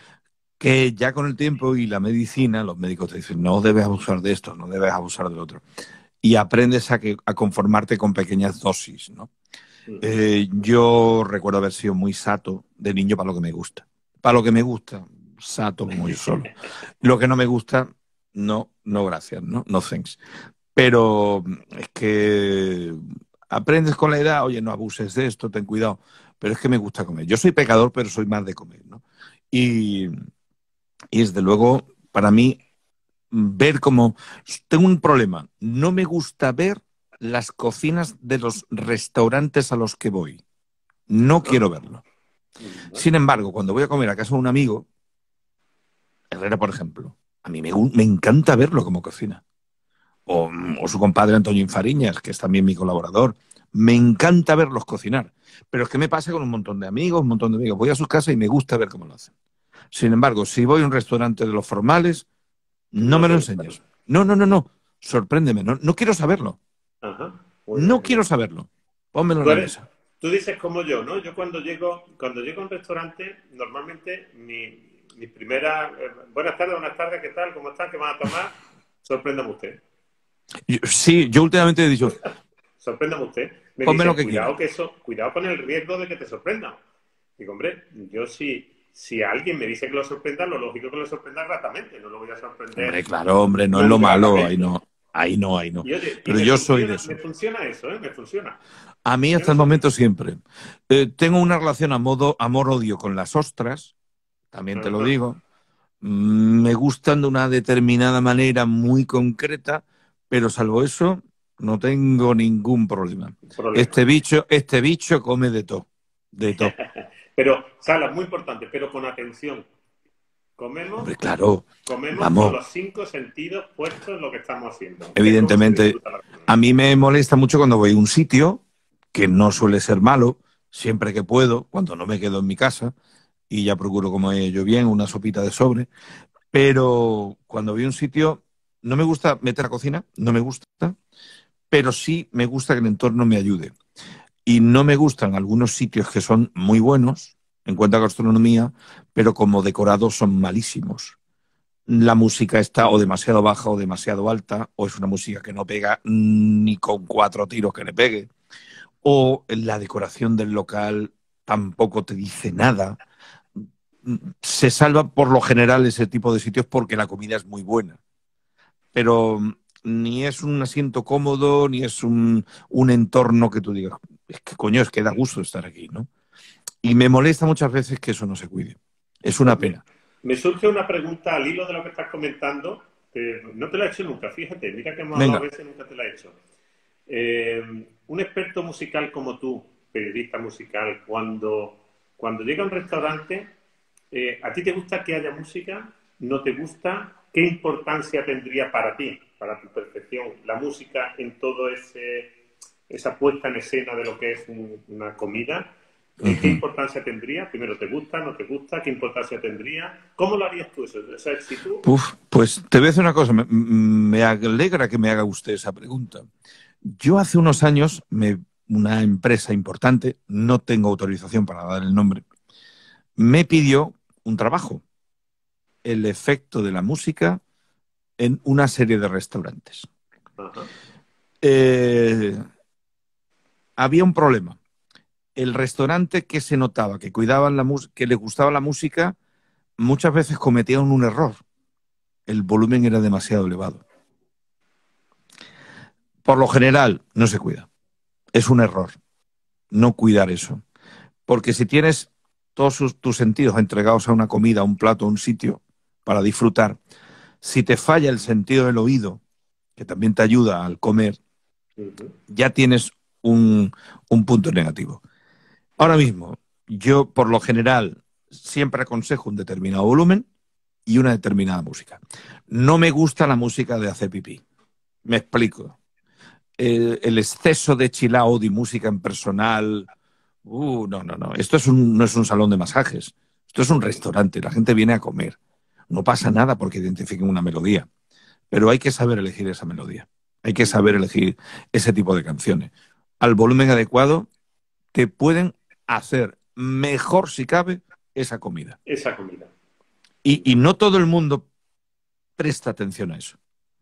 Que ya con el tiempo y la medicina, los médicos te dicen, no debes abusar de esto, no debes abusar del otro. Y aprendes a, que, a conformarte con pequeñas dosis, ¿no? Uh-huh. Eh, yo recuerdo haber sido muy sato de niño para lo que me gusta. Para lo que me gusta, sato como yo solo. Lo que no me gusta, no, no gracias, no, no thanks. Pero es que aprendes con la edad, oye, no abuses de esto, ten cuidado. Pero es que me gusta comer. Yo soy pecador, pero soy más de comer, ¿no? Y, y desde luego, para mí, ver cómo... Tengo un problema. No me gusta ver las cocinas de los restaurantes a los que voy. No quiero verlo. Sin embargo, cuando voy a comer a casa de un amigo, Herrera, por ejemplo, a mí me, me encanta verlo como cocina. O, o su compadre Antonio Infariñas, que es también mi colaborador. Me encanta verlos cocinar. Pero es que me pasa con un montón de amigos, un montón de amigos. Voy a sus casas y me gusta ver cómo lo hacen. Sin embargo, si voy a un restaurante de los formales, no, no me lo enseñes. No, no, no, no. Sorpréndeme. No, no quiero saberlo. Ajá. No bien. quiero saberlo. Pónmelo en la mesa. Tú dices como yo, ¿no? Yo cuando llego, cuando llego a un restaurante, normalmente mi, mi primera... Eh, buenas tardes, buenas tardes, ¿qué tal? ¿Cómo están? ¿Qué van a tomar? Sorpréndame usted. Yo, sí, yo últimamente he dicho... Sorpréndame usted. Me Ponme dice, lo que cuidado, quiera. que eso, cuidado con el riesgo de que te sorprenda. Digo, hombre, yo sí... Si alguien me dice que lo sorprenda, lo lógico es que lo sorprenda gratamente, no lo voy a sorprender. Hombre, claro, hombre, no es lo malo, ahí no, ahí no, ahí no. Y oye, pero y yo funciona, soy de eso. Me funciona eso, ¿eh? Me funciona. A mí hasta el momento siempre. Eh, tengo una relación a modo amor-odio con las ostras, también te uh-huh. lo digo. Mm, me gustan de una determinada manera muy concreta, pero salvo eso, no tengo ningún problema. problema. Este bicho, este bicho come de todo, de todo. Pero, Sala, muy importante, pero con atención. Comemos, Hombre, claro, comemos vamos. con los cinco sentidos puestos en lo que estamos haciendo. Evidentemente, a mí me molesta mucho cuando voy a un sitio, que no suele ser malo, siempre que puedo, cuando no me quedo en mi casa, y ya procuro comer yo bien, una sopita de sobre, pero cuando voy a un sitio, no me gusta meter a cocina, no me gusta, pero sí me gusta que el entorno me ayude. Y no me gustan algunos sitios que son muy buenos en cuanto a gastronomía, pero como decorados son malísimos. La música está o demasiado baja o demasiado alta, o es una música que no pega ni con cuatro tiros que le pegue, o la decoración del local tampoco te dice nada. Se salva por lo general ese tipo de sitios porque la comida es muy buena. Pero ni es un asiento cómodo, ni es un, un entorno que tú digas, es que coño, es que da gusto estar aquí, ¿no? Y me molesta muchas veces que eso no se cuide. Es una Pues me, pena. me surge una pregunta al hilo de lo que estás comentando, que no te la he hecho nunca, fíjate, mira que hemos hablado a Venga. veces y nunca te la he hecho. Eh, un experto musical como tú, periodista musical, cuando, cuando llega a un restaurante, eh, ¿a ti te gusta que haya música? ¿No te gusta? ¿Qué importancia tendría para ti, para tu percepción, la música en todo ese esa puesta en escena de lo que es un, una comida? Eh, ¿Qué Uh-huh. importancia tendría? Primero, ¿te gusta? ¿No te gusta? ¿Qué importancia tendría? ¿Cómo lo harías tú eso? O sea, si tú... Uf, pues te voy a decir una cosa, me, me alegra que me haga usted esa pregunta. Yo hace unos años, me, una empresa importante, no tengo autorización para dar el nombre, me pidió un trabajo, el efecto de la música en una serie de restaurantes. Ajá. Eh, había un problema. El restaurante que se notaba que cuidaban la música, que le gustaba la música, muchas veces cometían un error. El volumen era demasiado elevado. Por lo general, no se cuida. Es un error no cuidar eso. Porque si tienes todos sus, tus sentidos entregados a una comida, a un plato, a un sitio para disfrutar, si te falla el sentido del oído, que también te ayuda al comer, Uh-huh. ya tienes un, un punto negativo. Ahora mismo, yo por lo general siempre aconsejo un determinado volumen y una determinada música. No me gusta la música de hacer pipí. Me explico. El, el exceso de chill out y música en personal. Uh, no, no, no. Esto es un, no es un salón de masajes. Esto es un restaurante. La gente viene a comer. No pasa nada porque identifiquen una melodía. Pero hay que saber elegir esa melodía. Hay que saber elegir ese tipo de canciones. Al volumen adecuado te pueden hacer mejor, si cabe, esa comida. Esa comida. Y, y no todo el mundo presta atención a eso.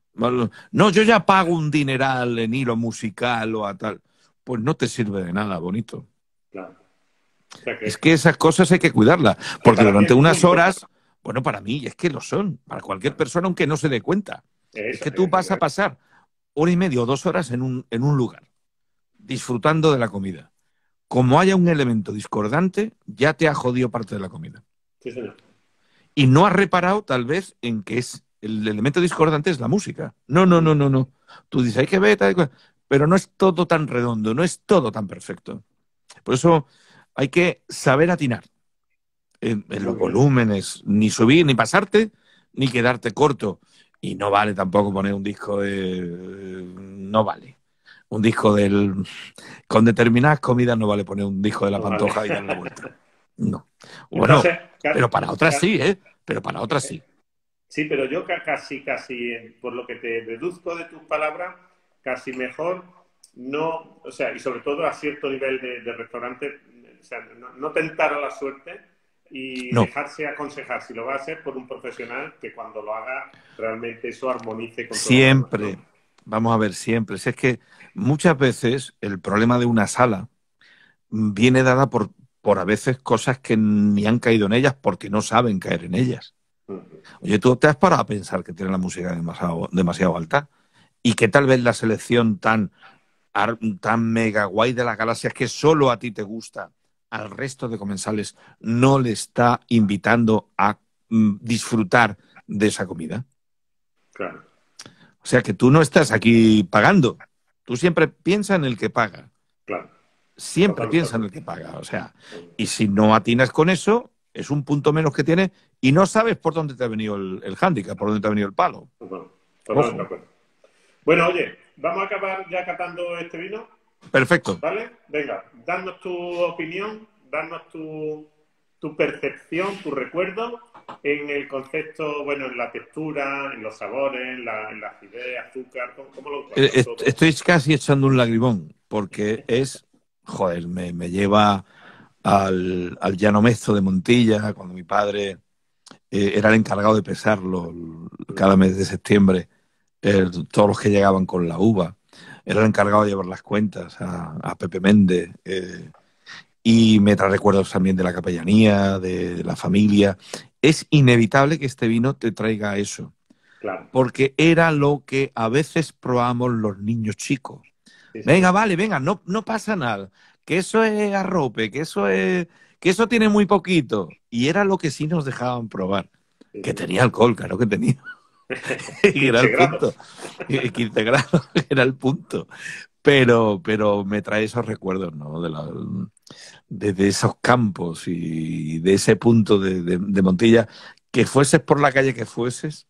No, yo ya pago un dineral en hilo musical o a tal. Pues no te sirve de nada, bonito. Claro. O sea Es que, que esas cosas hay que cuidarlas, que porque para ti durante es un unas punto. horas, bueno, para mí es que lo son, para cualquier persona aunque no se dé cuenta. Es Eso, que tú vas a efectivamente. pasar hora y media o dos horas en un, en un lugar, disfrutando de la comida. Como haya un elemento discordante, ya te ha jodido parte de la comida. Sí, señor. Y no has reparado tal vez en que es el elemento discordante es la música. No, no, no, no, no. Tú dices, hay que ver, tal, cual, pero no es todo tan redondo, no es todo tan perfecto. Por eso hay que saber atinar en, en Muy los bien. volúmenes, ni subir, ni pasarte, ni quedarte corto. Y no vale tampoco poner un disco de... No vale. Un disco del... Con determinadas comidas no vale poner un disco de La No vale. Pantoja y darle la vuelta. No. Bueno, Entonces, ca- pero para otras ca- sí, ¿eh? Pero para otras sí. sí, pero yo ca- casi, casi, eh, por lo que te deduzco de tus palabras, casi mejor no, o sea, y sobre todo a cierto nivel de, de restaurante, o sea, no, no tentar a la suerte y No, dejarse aconsejar si lo va a hacer por un profesional que cuando lo haga realmente eso armonice con todo lo demás, ¿no? siempre, vamos a ver, siempre. Si es que muchas veces el problema de una sala viene dada por, por a veces cosas que ni han caído en ellas porque no saben caer en ellas. Uh-huh. Oye, tú te has parado a pensar que tiene la música demasiado, demasiado alta y que tal vez la selección tan, tan mega guay de la galaxia que solo a ti te gusta, al resto de comensales no le está invitando a mm, disfrutar de esa comida. Claro, O sea que tú no estás aquí pagando. Tú siempre piensas en el que paga. claro, Siempre totalmente de piensa en el acuerdo. que paga. O sea, y si no atinas con eso, es un punto menos que tienes y no sabes por dónde te ha venido el, el hándicap, por dónde te ha venido el palo. Bueno, totalmente de Ojo. acuerdo. Bueno, oye, vamos a acabar ya catando este vino, Perfecto. ¿vale? Venga, danos tu opinión, danos tu, tu percepción, tu recuerdo en el concepto, bueno, en la textura, en los sabores, en la, en la acidez, azúcar, ¿cómo, cómo lo Eh, encuentras est- todo? Estoy casi echando un lagrimón porque es, joder, me, me lleva al, al llano mezzo de Montilla, cuando mi padre eh, era el encargado de pesarlo cada mes de septiembre, eh, todos los que llegaban con la uva. Era el encargado de llevar las cuentas a, a Pepe Méndez. Eh, y me trae recuerdos también de la capellanía, de, de la familia. Es inevitable que este vino te traiga eso, Claro, porque era lo que a veces probamos los niños chicos. sí, Venga, señor. vale, venga, no, no pasa nada, que eso es arrope, que eso es, que eso tiene muy poquito. Y era lo que sí nos dejaban probar. Sí, Que señor. tenía alcohol, claro que tenía. Y era quince el punto. grados. Y quince grados era el punto. Pero, pero me trae esos recuerdos, ¿no? De, la, de, de esos campos y de ese punto de, de, de Montilla, que fueses por la calle que fueses,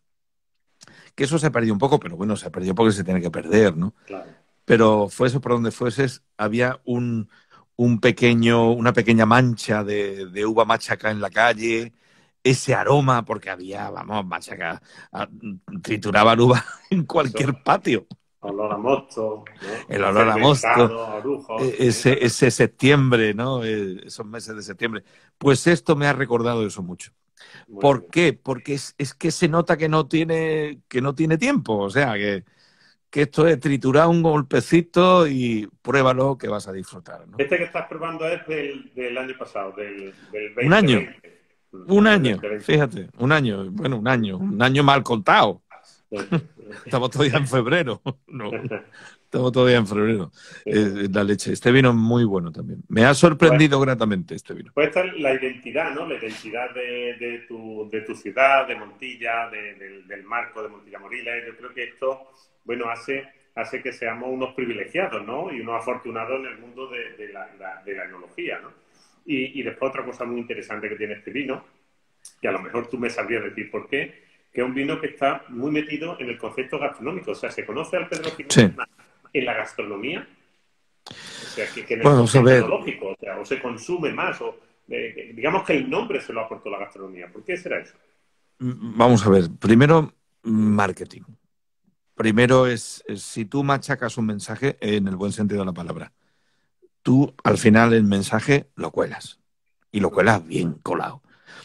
que eso se perdió un poco, pero bueno, se perdió porque se tiene que perder, ¿no? Claro. Pero fuese por donde fueses, había un, un pequeño, una pequeña mancha de, de uva machaca en la calle, ese aroma, porque había, vamos, machaca, a- trituraban uva en Eso, cualquier patio. olor a mosto, ¿no? El A olor a mosto, fermentado, a orujo, eh, sí, ese, exactamente. ese septiembre, ¿no? Eh, esos meses de septiembre. Pues esto me ha recordado eso mucho. Muy ¿Por bien. qué? Porque es, es que se nota que no tiene, que no tiene tiempo. O sea, que, que esto es triturar un golpecito y pruébalo que vas a disfrutar, ¿no? Este que estás probando es del, del año pasado, del, del Un año, dos mil veinte. Mm, un del año, dos mil veinte. fíjate, un año, bueno, un año, un año mal contado. Estamos todavía en febrero, no, estamos todavía en febrero. Eh, la leche, este vino es muy bueno también. Me ha Pues, sorprendido gratamente este vino. pues esta es la identidad, ¿no? La identidad de, de, tu, de tu ciudad, de Montilla, de, del, del marco de Montilla Moriles. Yo creo que esto, bueno, hace, hace que seamos unos privilegiados, ¿no? Y unos afortunados en el mundo de, de, la, la, de la enología, ¿no? Y, y después otra cosa muy interesante que tiene este vino, que a lo mejor tú me sabrías decir por qué, que es un vino que está muy metido en el concepto gastronómico. O sea, se conoce al Pedro Sí. Jiménez más en la gastronomía, o sea, que, que en el Bueno, vamos a concepto ver, enológico, o sea, o se consume más, o eh, digamos que el nombre se lo aportó la gastronomía. ¿Por qué será eso? vamos a ver. Primero, marketing. Primero es, es si tú machacas un mensaje en el buen sentido de la palabra, tú al final el mensaje lo cuelas y lo cuelas bien colado.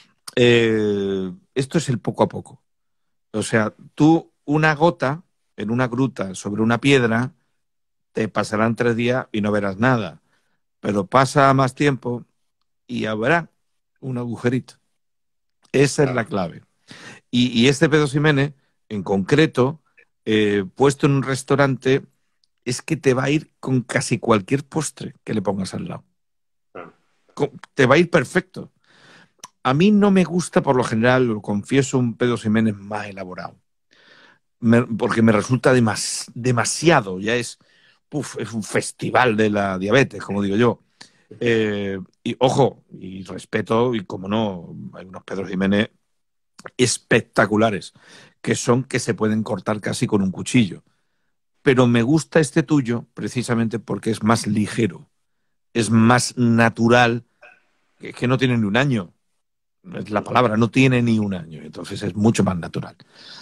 Eh, esto es el poco a poco. O sea, tú una gota en una gruta sobre una piedra te pasarán tres días y no verás nada, pero pasa más tiempo y habrá un agujerito. Esa es la Claro, clave. Y, y este Pedro Ximénez, en concreto, eh, puesto en un restaurante, es que te va a ir con casi cualquier postre que le pongas al lado. claro, Con- te va a ir perfecto. A mí no me gusta, por lo general, lo confieso, un Pedro Ximénez más elaborado. Me- porque me resulta demas- demasiado. Ya es, uf, es un festival de la diabetes, como digo yo. Eh, y ojo, y respeto, y como no, hay unos Pedro Jiménez espectaculares, que son que se pueden cortar casi con un cuchillo. Pero me gusta este tuyo precisamente porque es más ligero, es más natural, que, que no tiene ni un año. Es la palabra, no tiene ni un año, entonces es mucho más natural.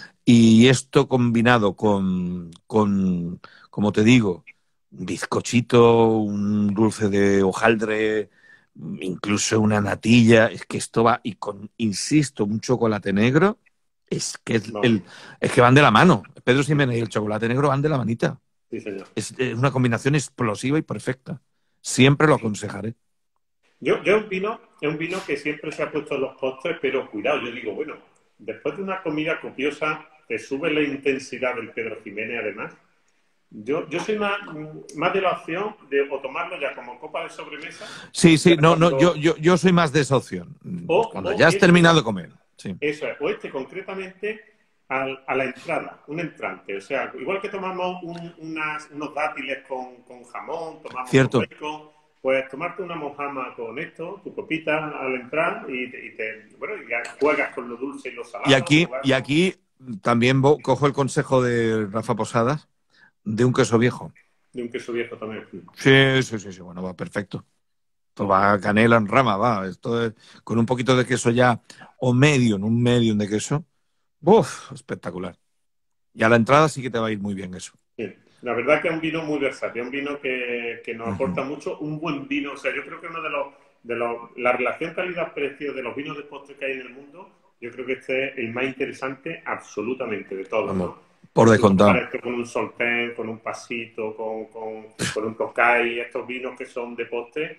Y esto combinado con, con como te digo, un bizcochito, un dulce de hojaldre, incluso una natilla, es que esto va, y con, insisto, un chocolate negro, es que, es no, el, es que van de la mano. Pedro Ximénez y el chocolate negro van de la manita. sí, señor. Es, es una combinación explosiva y perfecta. Siempre lo aconsejaré. Yo, yo es un vino, es un vino que siempre se ha puesto en los postres, pero cuidado, yo digo, bueno, después de una comida copiosa, te sube la intensidad del Pedro Jiménez, además. Yo, yo soy más, más de la opción de o tomarlo ya como copa de sobremesa, Sí, ya sí, no, no, yo, cuando, yo, yo soy más de esa opción. o, Cuando o ya has este, terminado de comer. Sí. eso es, o este concretamente al, a la entrada, un entrante. O sea, igual que tomamos un, unas, unos dátiles con, con jamón, tomamos con Cierto. bacon, pues tomarte una mojama con esto, tu copita al entrar y, te, y te, bueno, y ya juegas con lo dulce y lo Y salado, aquí, jugar y con, aquí también vo- cojo el consejo de Rafa Posadas de un queso viejo. de un queso viejo también. Sí, sí, sí, sí, bueno, va perfecto. Esto Muy bien. va canela en rama, va. Esto es con un poquito de queso ya, o medium, un medium de queso. ¡Uf! Espectacular. Y a la entrada sí que te va a ir muy bien eso. Sí. La verdad que es un vino muy versátil, un vino que, que nos Ujú. aporta mucho, un buen vino. O sea, yo creo que uno de los, de los, la relación calidad-precio de los vinos de postre que hay en el mundo, yo creo que este es el más interesante absolutamente de todos, Vamos, ¿no? por Si tú descontado. comparas esto con un soltén, con un pasito, con, con, con un Tokai, estos vinos que son de postre,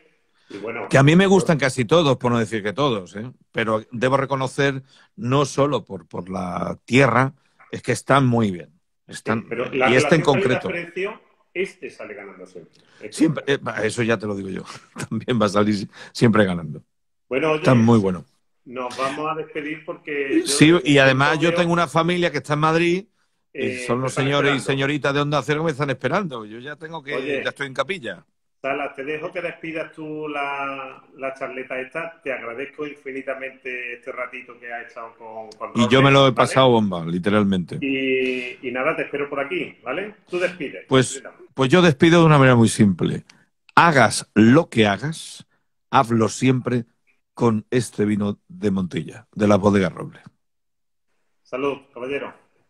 Y bueno, Que a mí me gustan casi todos, por no decir que todos, ¿eh? Pero debo reconocer, no solo por, por la tierra, es que están muy bien. Están, sí, pero la y este en relación concreto. calidad-precio, este sale ganando siempre. Este Siempre, sale. eh, eso ya te lo digo yo. También va a salir siempre ganando. Bueno, Están oye, muy buenos. nos vamos a despedir porque yo Sí, de y además momento yo veo, tengo una familia que está en Madrid y eh, son te los están señores y esperando. señoritas de Onda Cero que me están esperando. Yo ya tengo que, ya Oye, estoy en capilla. Salas, te dejo que despidas tú la, la charleta esta. Te agradezco infinitamente este ratito que has estado con, con Y yo me Robles, lo he ¿vale? pasado bomba, literalmente. Y, y nada, te espero por aquí, ¿vale? Tú despides. Pues, pues yo despido de una manera muy simple. Hagas lo que hagas, hazlo siempre con este vino de Montilla, de la Bodega Roble. Salud, caballero.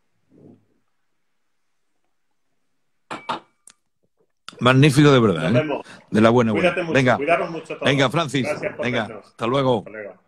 Magnífico de verdad, Nos ¿eh? vemos. De la buena, buena. Cuídate mucho, Venga, cuidaros mucho todos. venga, Francis. Gracias por Venga, vernos. hasta luego. Hasta luego.